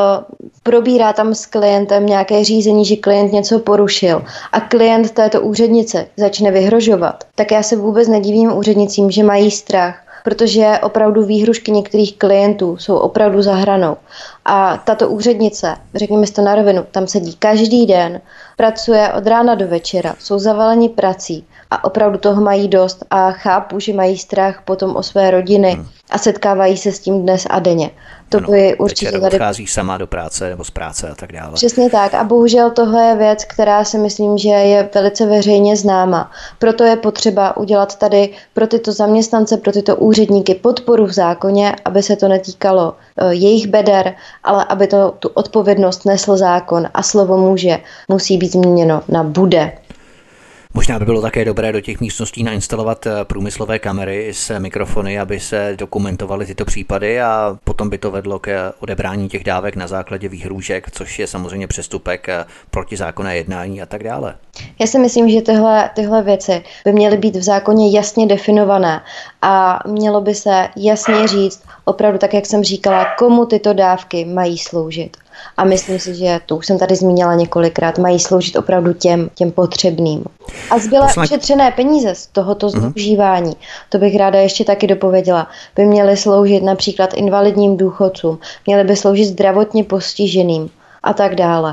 probírá tam s klientem nějaké řízení, že klient něco porušil a klient této úřednice začne vyhrožovat, tak já se vůbec nedivím úřednicím, že mají strach, protože opravdu výhrušky některých klientů jsou opravdu za hranou. A tato úřednice, řekněme si to na rovinu, tam sedí každý den, pracuje od rána do večera, jsou zavaleni prací a opravdu toho mají dost a chápu, že mají strach potom o své rodiny hmm. a setkávají se s tím dnes a denně. To ano, by určitě tady... odchází sama do práce nebo z práce a tak dále. Přesně tak a bohužel tohle je věc, která si myslím, že je velice veřejně známa. Proto je potřeba udělat tady pro tyto zaměstnance, pro tyto úředníky podporu v zákoně, aby se to netýkalo jejich beder, ale aby to tu odpovědnost nesl zákon a slovo může musí být změněno na bude. Možná by bylo také dobré do těch místností nainstalovat průmyslové kamery s mikrofony, aby se dokumentovaly tyto případy a potom by to vedlo k odebrání těch dávek na základě výhrůžek, což je samozřejmě přestupek, protizákonné jednání a tak dále. Já si myslím, že tyhle, tyhle věci by měly být v zákoně jasně definované a mělo by se jasně říct, opravdu tak, jak jsem říkala, komu tyto dávky mají sloužit. A myslím si, že to už jsem tady zmínila několikrát, mají sloužit opravdu těm, těm potřebným. A zbylé Poslan... ušetřené peníze z tohoto zneužívání, to bych ráda ještě taky dopověděla, by měly sloužit například invalidním důchodcům, měly by sloužit zdravotně postiženým a tak dále.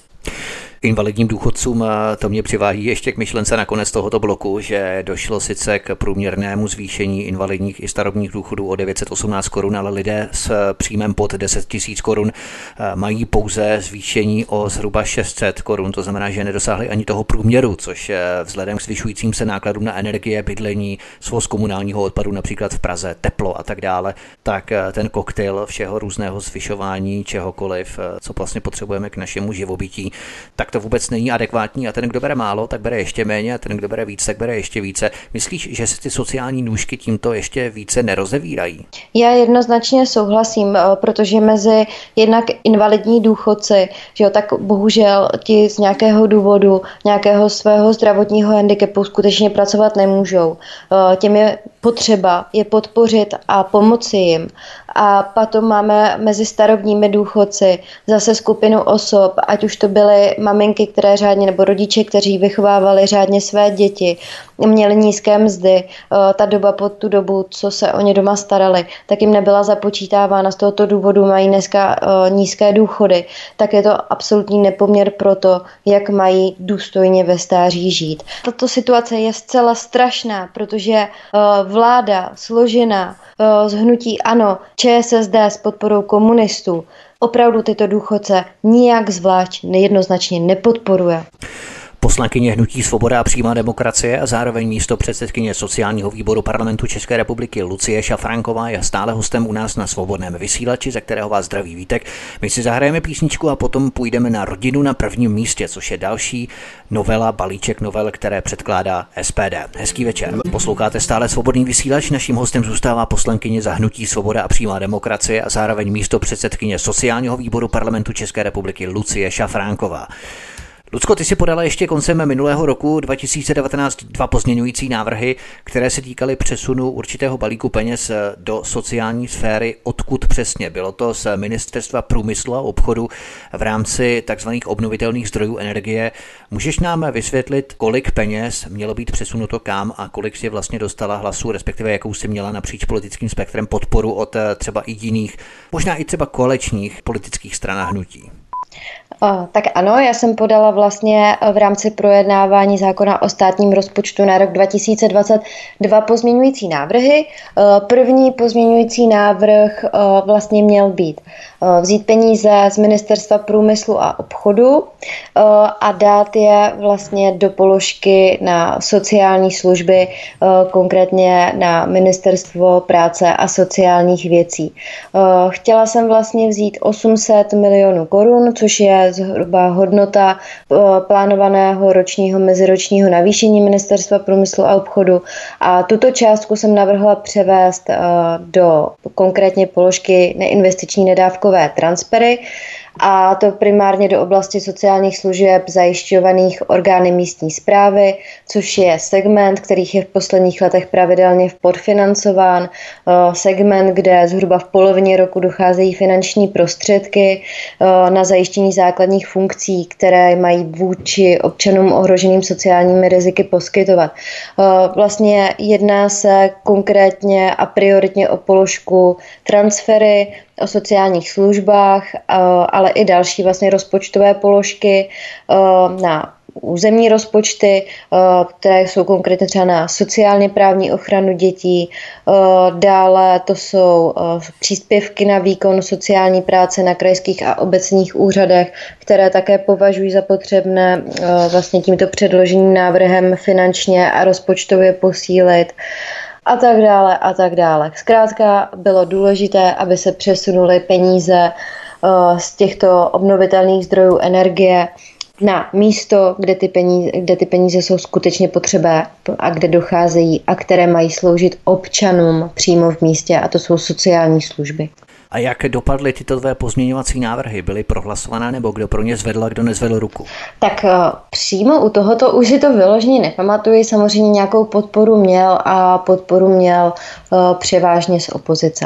Invalidním důchodcům to mě přivádí ještě k myšlence na konec tohoto bloku, že došlo sice k průměrnému zvýšení invalidních i starobních důchodů o devět set osmnáct korun, ale lidé s příjmem pod deset tisíc korun mají pouze zvýšení o zhruba šest set korun, to znamená, že nedosáhli ani toho průměru, což vzhledem k zvyšujícím se nákladům na energie, bydlení, svoz komunálního odpadu například v Praze, teplo a tak dále, tak ten koktejl všeho různého zvyšování čehokoliv, co vlastně potřebujeme k našemu živobytí, tak to vůbec není adekvátní a ten, kdo bere málo, tak bere ještě méně a ten, kdo bere víc, tak bere ještě více. Myslíš, že se ty sociální nůžky tímto ještě více nerozevírají? Já jednoznačně souhlasím, protože mezi jednak invalidní důchodci, že jo, tak bohužel ti z nějakého důvodu, nějakého svého zdravotního handicapu skutečně pracovat nemůžou. Těm je potřeba je podpořit a pomoci jim. A potom máme mezi starobními důchodci zase skupinu osob, ať už to byly maminky, které řádně, nebo rodiče, kteří vychovávali řádně své děti, měli nízké mzdy, ta doba pod tu dobu, co se o ně doma starali, tak jim nebyla započítávána, z tohoto důvodu mají dneska nízké důchody, tak je to absolutní nepoměr pro to, jak mají důstojně ve stáří žít. Tato situace je zcela strašná, protože vláda složená z hnutí ANO, ČSSD s podporou komunistů opravdu tyto důchodce nijak zvlášť nejednoznačně nepodporuje. Poslankyně hnutí Svoboda a přímá demokracie a zároveň místo předsedkyně sociálního výboru Parlamentu České republiky Lucie Šafránková je stále hostem u nás na Svobodném vysílači, ze kterého vás zdraví Vítek. My si zahrajeme písničku a potom půjdeme na Rodinu na prvním místě, což je další novela, balíček novel, které předkládá S P D. Hezký večer. Posloucháte stále Svobodný vysílač, naším hostem zůstává poslankyně za hnutí Svoboda a přímá demokracie a zároveň místo předsedkyně sociálního výboru Parlamentu České republiky Lucie Šafránková. Lucko, ty si podala ještě koncem minulého roku dva tisíce devatenáct dva pozměňující návrhy, které se týkaly přesunu určitého balíku peněz do sociální sféry. Odkud přesně? Bylo to z Ministerstva průmyslu a obchodu v rámci takzvaných obnovitelných zdrojů energie. Můžeš nám vysvětlit, kolik peněz mělo být přesunuto kam a kolik si vlastně dostala hlasů, respektive jakou si měla napříč politickým spektrem podporu od třeba i jiných, možná i třeba koaličních politických stran a hnutí? O, tak ano, já jsem podala vlastně v rámci projednávání zákona o státním rozpočtu na rok dva tisíce dvacet dva pozměňující návrhy. První pozměňující návrh vlastně měl být vzít peníze z Ministerstva průmyslu a obchodu a dát je vlastně do položky na sociální služby, konkrétně na Ministerstvo práce a sociálních věcí. Chtěla jsem vlastně vzít osm set milionů korun, což je zhruba hodnota plánovaného ročního meziročního navýšení Ministerstva průmyslu a obchodu a tuto částku jsem navrhla převést do konkrétně položky neinvestiční nedávkové transfery, a to primárně do oblasti sociálních služeb zajišťovaných orgány místní správy, což je segment, který je v posledních letech pravidelně podfinancován, segment, kde zhruba v polovině roku docházejí finanční prostředky na zajištění základních funkcí, které mají vůči občanům ohroženým sociálními riziky poskytovat. Vlastně jedná se konkrétně a prioritně o položku transfery, o sociálních službách, ale i další vlastně rozpočtové položky na územní rozpočty, které jsou konkrétně třeba na sociálně právní ochranu dětí. Dále to jsou příspěvky na výkon sociální práce na krajských a obecních úřadech, které také považují za potřebné vlastně tímto předloženým návrhem finančně a rozpočtově posílit. A tak dále, a tak dále. Zkrátka bylo důležité, aby se přesunuly peníze z těchto obnovitelných zdrojů energie na místo, kde ty peníze, kde ty peníze jsou skutečně potřebné a kde docházejí a které mají sloužit občanům přímo v místě, a to jsou sociální služby. A jak dopadly tyto dvě pozměňovací návrhy? Byly prohlasované nebo kdo pro ně zvedl a kdo nezvedl ruku? Tak přímo u tohoto už si to vyloženě nepamatuji. Samozřejmě nějakou podporu měl a podporu měl převážně z opozice.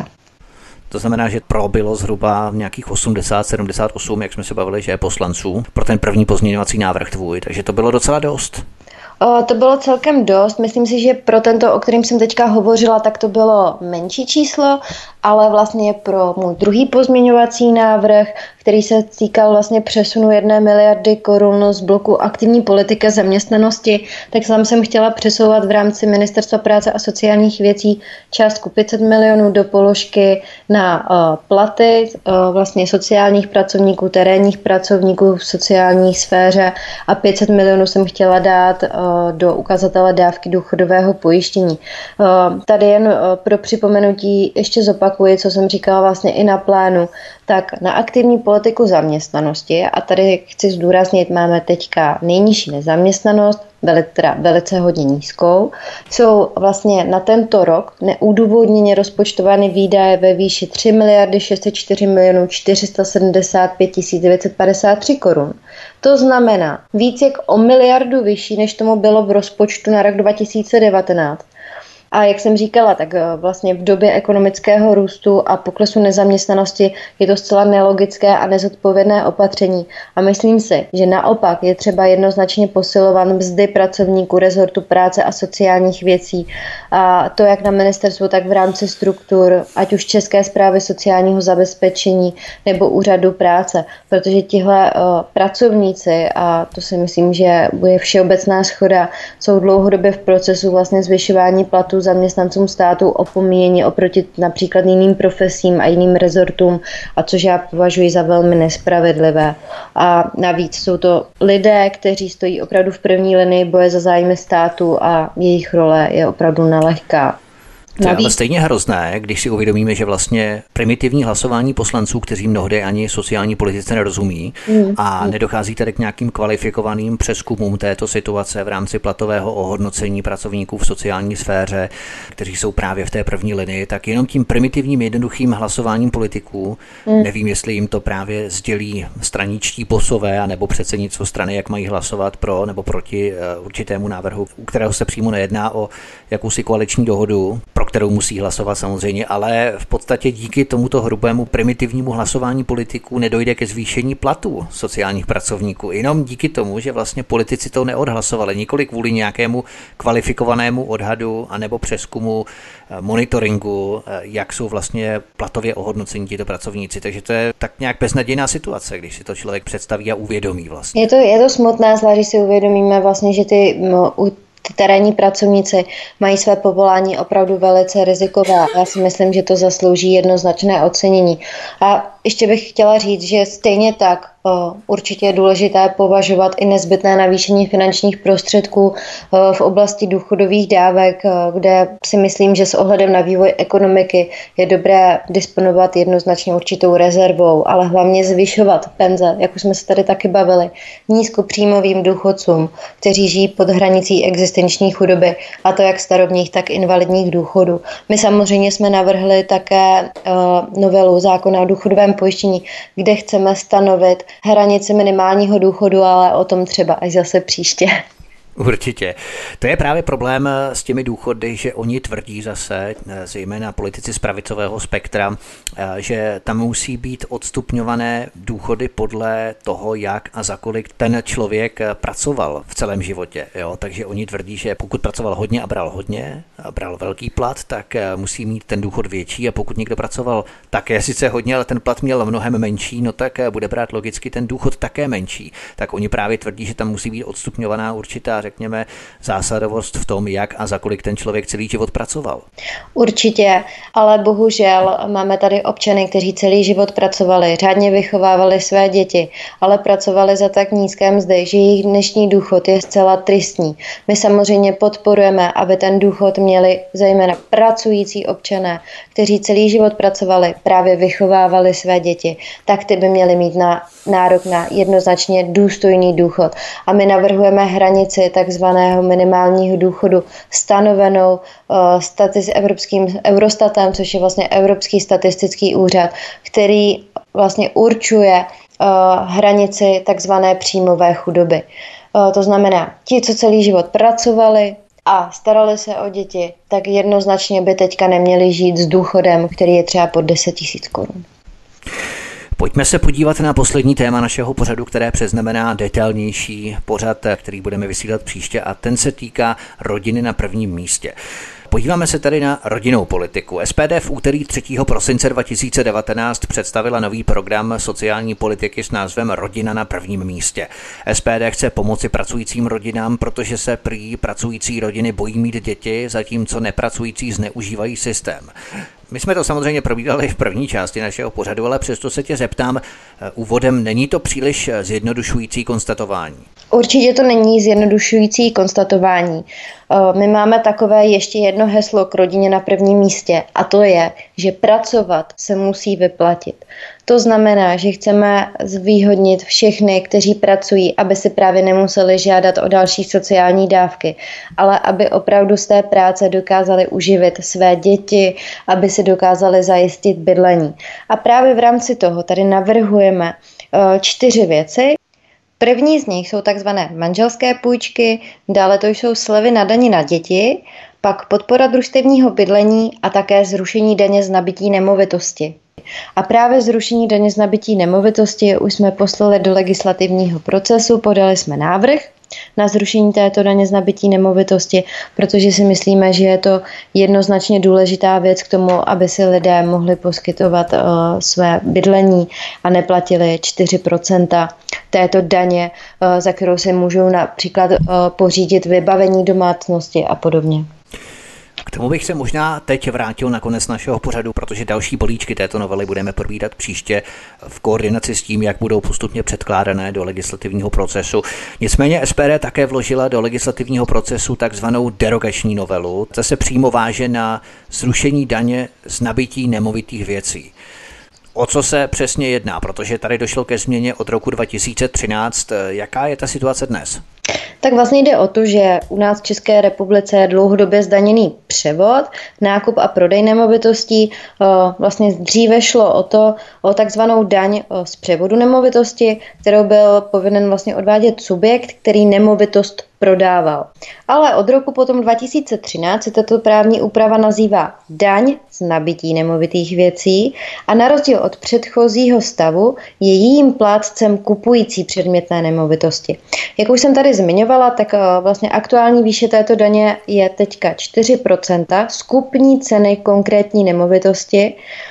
To znamená, že pro bylo zhruba nějakých osmdesát sedmdesát osm, jak jsme se bavili, že je poslanců pro ten první pozměňovací návrh tvůj, takže to bylo docela dost. O, to bylo celkem dost. Myslím si, že pro tento, o kterém jsem teďka hovořila, tak to bylo menší číslo, ale vlastně pro můj druhý pozměňovací návrh, který se týkal vlastně přesunu jedné miliardy korun z bloku aktivní politiky zaměstnanosti, tak sám jsem chtěla přesouvat v rámci Ministerstva práce a sociálních věcí částku pět set milionů do položky na uh, platy uh, vlastně sociálních pracovníků, terénních pracovníků v sociální sféře a pět set milionů jsem chtěla dát uh, do ukazatele dávky důchodového pojištění. Uh, tady jen uh, pro připomenutí ještě zopakuji, co jsem říkala vlastně i na plénu, tak na aktivní politiku zaměstnanosti, a tady chci zdůraznit, máme teďka nejnižší nezaměstnanost, velice, velice hodně nízkou, jsou vlastně na tento rok neudůvodněně rozpočtovány výdaje ve výši tři miliardy šest set čtyři milionů čtyři sta sedmdesát pět tisíc devět set padesát tři korun. To znamená víc jak o miliardu vyšší, než tomu bylo v rozpočtu na rok dva tisíce devatenáct. A jak jsem říkala, tak vlastně v době ekonomického růstu a poklesu nezaměstnanosti je to zcela nelogické a nezodpovědné opatření. A myslím si, že naopak je třeba jednoznačně posilovat mzdy pracovníků rezortu práce a sociálních věcí. A to jak na ministerstvu, tak v rámci struktur, ať už České správy sociálního zabezpečení nebo úřadu práce. Protože tihle uh, pracovníci, a to si myslím, že bude všeobecná shoda, jsou dlouhodobě v procesu vlastně zvyšování platů zaměstnancům státu opomíjení oproti například jiným profesím a jiným rezortům, a což já považuji za velmi nespravedlivé. A navíc jsou to lidé, kteří stojí opravdu v první linii boje za zájmy státu a jejich role je opravdu nelehká. To je ale stejně hrozné, když si uvědomíme, že vlastně primitivní hlasování poslanců, kteří mnohdy ani sociální politice nerozumí mm. a nedochází tedy k nějakým kvalifikovaným přezkumům této situace v rámci platového ohodnocení pracovníků v sociální sféře, kteří jsou právě v té první linii, tak jenom tím primitivním jednoduchým hlasováním politiků, mm. nevím, jestli jim to právě sdělí straničtí bosové, anebo předsednictvo strany, jak mají hlasovat pro nebo proti určitému návrhu, u kterého se přímo nejedná o jakousi koaliční dohodu, pro kterou musí hlasovat samozřejmě, ale v podstatě díky tomuto hrubému primitivnímu hlasování politiků nedojde ke zvýšení platů sociálních pracovníků. Jenom díky tomu, že vlastně politici to neodhlasovali, nikoli kvůli nějakému kvalifikovanému odhadu anebo přezkumu, monitoringu, jak jsou vlastně platově ohodnocení tito pracovníci. Takže to je tak nějak beznadějná situace, když si to člověk představí a uvědomí vlastně. Je to, je to smutné, zvlášť když si uvědomíme vlastně, že ty no, Ty terénní pracovníci mají své povolání opravdu velice rizikové. Já si myslím, že to zaslouží jednoznačné ocenění. A ještě bych chtěla říct, že stejně tak určitě je důležité považovat i nezbytné navýšení finančních prostředků v oblasti důchodových dávek, kde si myslím, že s ohledem na vývoj ekonomiky je dobré disponovat jednoznačně určitou rezervou, ale hlavně zvyšovat penze, jak už jsme se tady taky bavili, nízkopříjmovým důchodcům, kteří žijí pod hranicí existenční chudoby, a to jak starobních, tak invalidních důchodů. My samozřejmě jsme navrhli také novelu zákona o důchodovém pojištění, kde chceme stanovit hranici minimálního důchodu, ale o tom třeba až zase příště. Určitě. To je právě problém s těmi důchody, že oni tvrdí zase, zejména politici z pravicového spektra, že tam musí být odstupňované důchody podle toho, jak a za kolik ten člověk pracoval v celém životě. Jo? Takže oni tvrdí, že pokud pracoval hodně a bral hodně, a bral velký plat, tak musí mít ten důchod větší, a pokud někdo pracoval také sice hodně, ale ten plat měl mnohem menší, no tak bude brát logicky ten důchod také menší. Tak oni právě tvrdí, že tam musí být odstupňovaná určitá, řekněme, zásadovost v tom, jak a za kolik ten člověk celý život pracoval. Určitě, ale bohužel máme tady občany, kteří celý život pracovali, řádně vychovávali své děti, ale pracovali za tak nízké mzdy, že jejich dnešní důchod je zcela tristní. My samozřejmě podporujeme, aby ten důchod měli zejména pracující občané, kteří celý život pracovali, právě vychovávali své děti, tak ty by měli mít na nárok na jednoznačně důstojný důchod. A my navrhujeme hranici takzvaného minimálního důchodu stanovenou uh, statis evropským Eurostatem, což je vlastně Evropský statistický úřad, který vlastně určuje uh, hranici takzvané příjmové chudoby. Uh, to znamená, ti, co celý život pracovali a starali se o děti, tak jednoznačně by teďka neměli žít s důchodem, který je třeba pod deset tisíc korun. Pojďme se podívat na poslední téma našeho pořadu, které přeznamená detailnější pořad, který budeme vysílat příště, a ten se týká rodiny na prvním místě. Podíváme se tady na rodinnou politiku. S P D v úterý třetího prosince dva tisíce devatenáct představila nový program sociální politiky s názvem Rodina na prvním místě. S P D chce pomoci pracujícím rodinám, protože se prý pracující rodiny bojí mít děti, zatímco nepracující zneužívají systém. My jsme to samozřejmě probírali v první části našeho pořadu, ale přesto se tě zeptám úvodem, není to příliš zjednodušující konstatování? Určitě to není zjednodušující konstatování. My máme takové ještě jedno heslo k rodině na prvním místě, a to je, že pracovat se musí vyplatit. To znamená, že chceme zvýhodnit všechny, kteří pracují, aby si právě nemuseli žádat o další sociální dávky, ale aby opravdu z té práce dokázali uživit své děti, aby si dokázali zajistit bydlení. A právě v rámci toho tady navrhujeme čtyři věci. První z nich jsou takzvané manželské půjčky, dále to jsou slevy na dani na děti, pak podpora družstevního bydlení a také zrušení daně z nabytí nemovitosti. A právě zrušení daně z nabytí nemovitosti už jsme poslali do legislativního procesu, podali jsme návrh na zrušení této daně z nabytí nemovitosti, protože si myslíme, že je to jednoznačně důležitá věc k tomu, aby si lidé mohli poskytovat uh, své bydlení a neplatili čtyři procenta této daně, uh, za kterou si můžou například uh, pořídit vybavení domácnosti a podobně. K tomu bych se možná teď vrátil na konec našeho pořadu, protože další bolíčky této novely budeme probírat příště v koordinaci s tím, jak budou postupně předkládané do legislativního procesu. Nicméně S P D také vložila do legislativního procesu takzvanou derogační novelu. Ta se přímo váže na zrušení daně z nabytí nemovitých věcí. O co se přesně jedná, protože tady došlo ke změně od roku dva tisíce třináct. Jaká je ta situace dnes? Tak vlastně jde o to, že u nás v České republice je dlouhodobě zdaněný převod, nákup a prodej nemovitostí. Vlastně dříve šlo o to, o takzvanou daň z převodu nemovitosti, kterou byl povinen vlastně odvádět subjekt, který nemovitost prodával. Ale od roku potom dva tisíce třináct se tato právní úprava nazývá daň z nabytí nemovitých věcí a na rozdíl od předchozího stavu je jejím plátcem kupující předmětné nemovitosti. Jak už jsem tady zmiňovala, tak vlastně aktuální výše této daně je teďka čtyři procenta z kupní ceny konkrétní nemovitosti.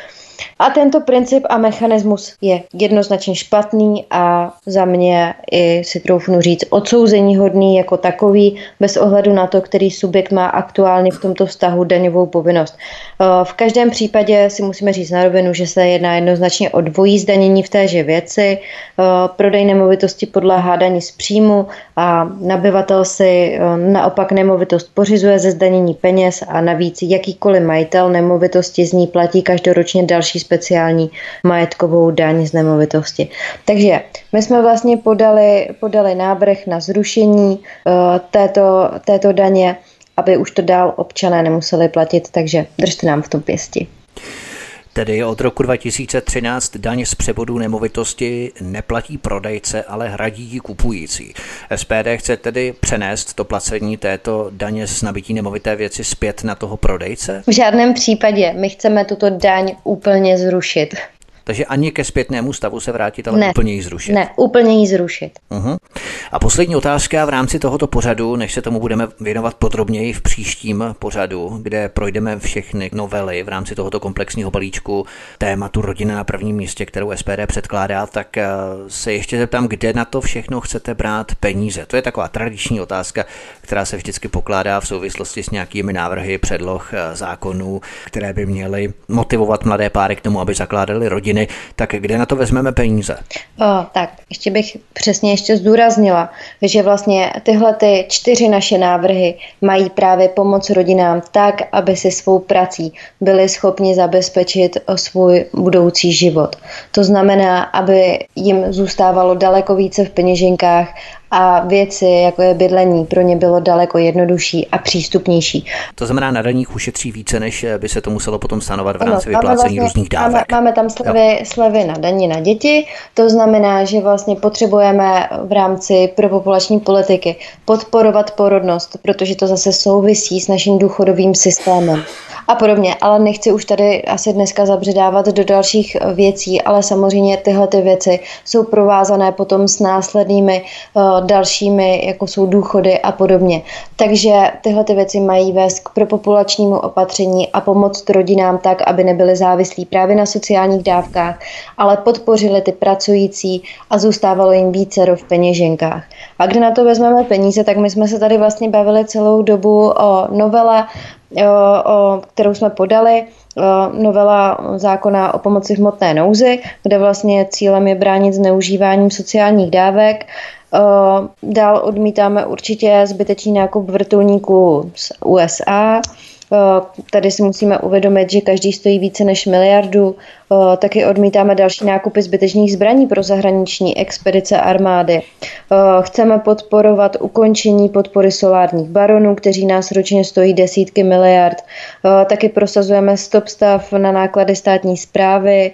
A tento princip a mechanismus je jednoznačně špatný a za mě i si troufnu říct odsouzení hodný jako takový, bez ohledu na to, který subjekt má aktuálně v tomto vztahu daňovou povinnost. V každém případě si musíme říct na rovinu, že se jedná jednoznačně o dvojí zdanění v téže věci. Prodej nemovitosti podléhá dani z příjmu a nabyvatel si naopak nemovitost pořizuje ze zdanění peněz a navíc jakýkoliv majitel nemovitosti z ní platí každoročně další speciální majetkovou daň z nemovitosti. Takže my jsme vlastně podali, podali návrh na zrušení uh, této, této daně, aby už to dál občané nemuseli platit, takže držte nám v tom pěsti. Tedy od roku dva tisíce třináct daň z převodu nemovitosti neplatí prodejce, ale hradí ji kupující. S P D chce tedy přenést to placení této daně z nabytí nemovité věci zpět na toho prodejce? V žádném případě. My chceme tuto daň úplně zrušit. Takže ani ke zpětnému stavu se vrátit, ale ne, úplně ji zrušit. Ne, úplně ji zrušit. Uh-huh. A poslední otázka v rámci tohoto pořadu, než se tomu budeme věnovat podrobněji v příštím pořadu, kde projdeme všechny novely v rámci tohoto komplexního balíčku tématu rodina na prvním místě, kterou S P D předkládá, tak se ještě zeptám, kde na to všechno chcete brát peníze. To je taková tradiční otázka, která se vždycky pokládá v souvislosti s nějakými návrhy předloh zákonů, které by měly motivovat mladé páry k tomu, aby zakládali rodiny. Tak kde na to vezmeme peníze? O, tak, ještě bych přesně ještě zdůraznila, že vlastně tyhle ty čtyři naše návrhy mají právě pomoct rodinám tak, aby si svou prací byli schopni zabezpečit svůj budoucí život. To znamená, aby jim zůstávalo daleko více v peněženkách a věci, jako je bydlení, pro ně bylo daleko jednodušší a přístupnější. To znamená, na daních ušetří více, než by se to muselo potom stanovat v rámci ano, vyplácení vlastně, různých dávek. Máme, máme tam slevy, slevy na daní na děti, to znamená, že vlastně potřebujeme v rámci propopulační politiky podporovat porodnost, protože to zase souvisí s naším důchodovým systémem a podobně, ale nechci už tady asi dneska zabředávat do dalších věcí, ale samozřejmě tyhle ty věci jsou provázané potom s následnými uh, dalšími, jako jsou důchody a podobně. Takže tyhle ty věci mají vést k propopulačnímu opatření a pomoct rodinám tak, aby nebyly závislí právě na sociálních dávkách, ale podpořili ty pracující a zůstávalo jim více v peněženkách. A kde na to vezmeme peníze, tak my jsme se tady vlastně bavili celou dobu o novele, o, kterou jsme podali, novela zákona o pomoci v hmotné nouzi, kde vlastně cílem je bránit zneužíváním sociálních dávek. Dál odmítáme určitě zbytečný nákup vrtulníků z U S A. Tady si musíme uvědomit, že každý stojí více než miliardu. Taky odmítáme další nákupy zbytečných zbraní pro zahraniční expedice armády. Chceme podporovat ukončení podpory solárních baronů, kteří nás ročně stojí desítky miliard. Taky prosazujeme stop stav na náklady státní správy.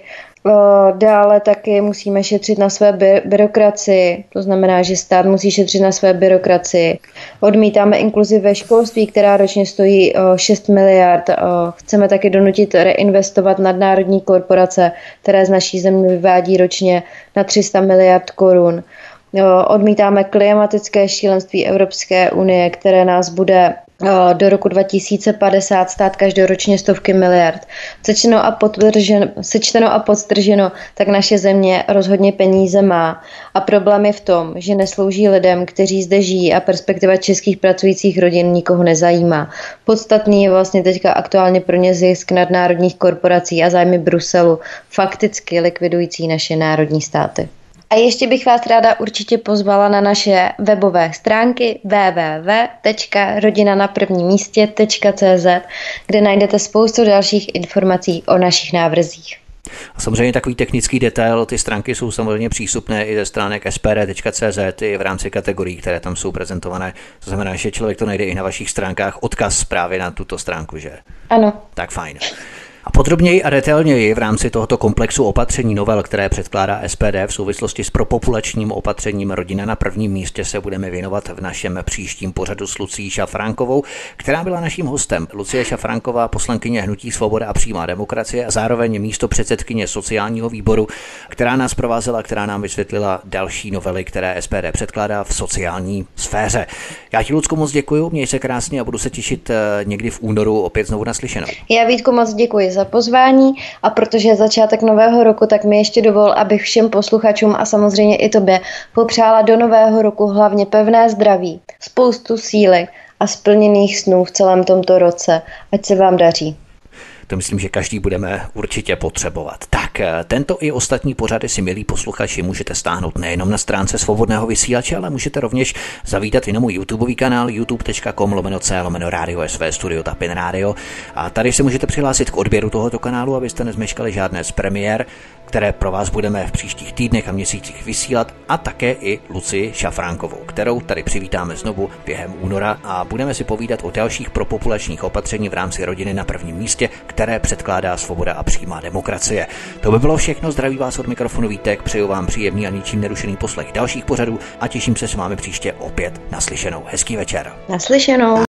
Dále taky musíme šetřit na své by- byrokracii, to znamená, že stát musí šetřit na své byrokracii. Odmítáme inkluzi ve školství, která ročně stojí šest miliard. Chceme taky donutit reinvestovat nadnárodní korporace, které z naší země vyvádí ročně na tři sta miliard korun. Odmítáme klimatické šílenství Evropské unie, které nás bude do roku dva tisíce padesát stát každoročně stovky miliard. Sečteno a, podtrženo, sečteno a podtrženo, tak naše země rozhodně peníze má. A problém je v tom, že neslouží lidem, kteří zde žijí a perspektiva českých pracujících rodin nikoho nezajímá. Podstatný je vlastně teďka aktuálně pro ně zisk nadnárodních korporací a zájmy Bruselu, fakticky likvidující naše národní státy. A ještě bych vás ráda určitě pozvala na naše webové stránky w w w tečka rodina na prvním místě tečka c z, kde najdete spoustu dalších informací o našich návrzích. A samozřejmě takový technický detail, ty stránky jsou samozřejmě přístupné i ze stránek s p d tečka c z i v rámci kategorií, které tam jsou prezentované. To znamená, že člověk to najde i na vašich stránkách, odkaz právě na tuto stránku, že? Ano. Tak fajn. A podrobněji a detailněji v rámci tohoto komplexu opatření novel, které předkládá S P D v souvislosti s propopulačním opatřením Rodina na prvním místě, se budeme věnovat v našem příštím pořadu s Lucií Šafránkovou, která byla naším hostem. Lucie Šafránková, poslankyně Hnutí Svoboda a přímá demokracie a zároveň místopředsedkyně sociálního výboru, která nás provázela, která nám vysvětlila další novely, které S P D předkládá v sociální sféře. Já ti, Lucko, moc děkuju, měj se krásně a budu se těšit někdy v únoru opět znovu naslyšenou. Já, Vítku, moc děkuji za pozvání a protože je začátek nového roku, tak mi ještě dovol, abych všem posluchačům a samozřejmě i tobě popřála do nového roku hlavně pevné zdraví, spoustu síly a splněných snů v celém tomto roce. Ať se vám daří. To myslím, že každý budeme určitě potřebovat. Tak, tento i ostatní pořady si, milí posluchači, můžete stáhnout nejenom na stránce Svobodného vysílače, ale můžete rovněž zavítat i na můj YouTubeový kanál youtube tečka com lomeno c lomeno radio sv studio Tapin Radio. A tady se můžete přihlásit k odběru tohoto kanálu, abyste nezmeškali žádné z premiér, které pro vás budeme v příštích týdnech a měsících vysílat, a také i Lucii Šafránkovou, kterou tady přivítáme znovu během února a budeme si povídat o dalších propopulačních opatření v rámci Rodiny na prvním místě, které předkládá Svoboda a přímá demokracie. To by bylo všechno, zdraví vás od mikrofonu Vítek, přeju vám příjemný a ničím nerušený poslech dalších pořadů a těším se s vámi příště opět naslyšenou. Hezký večer. Naslyšenou.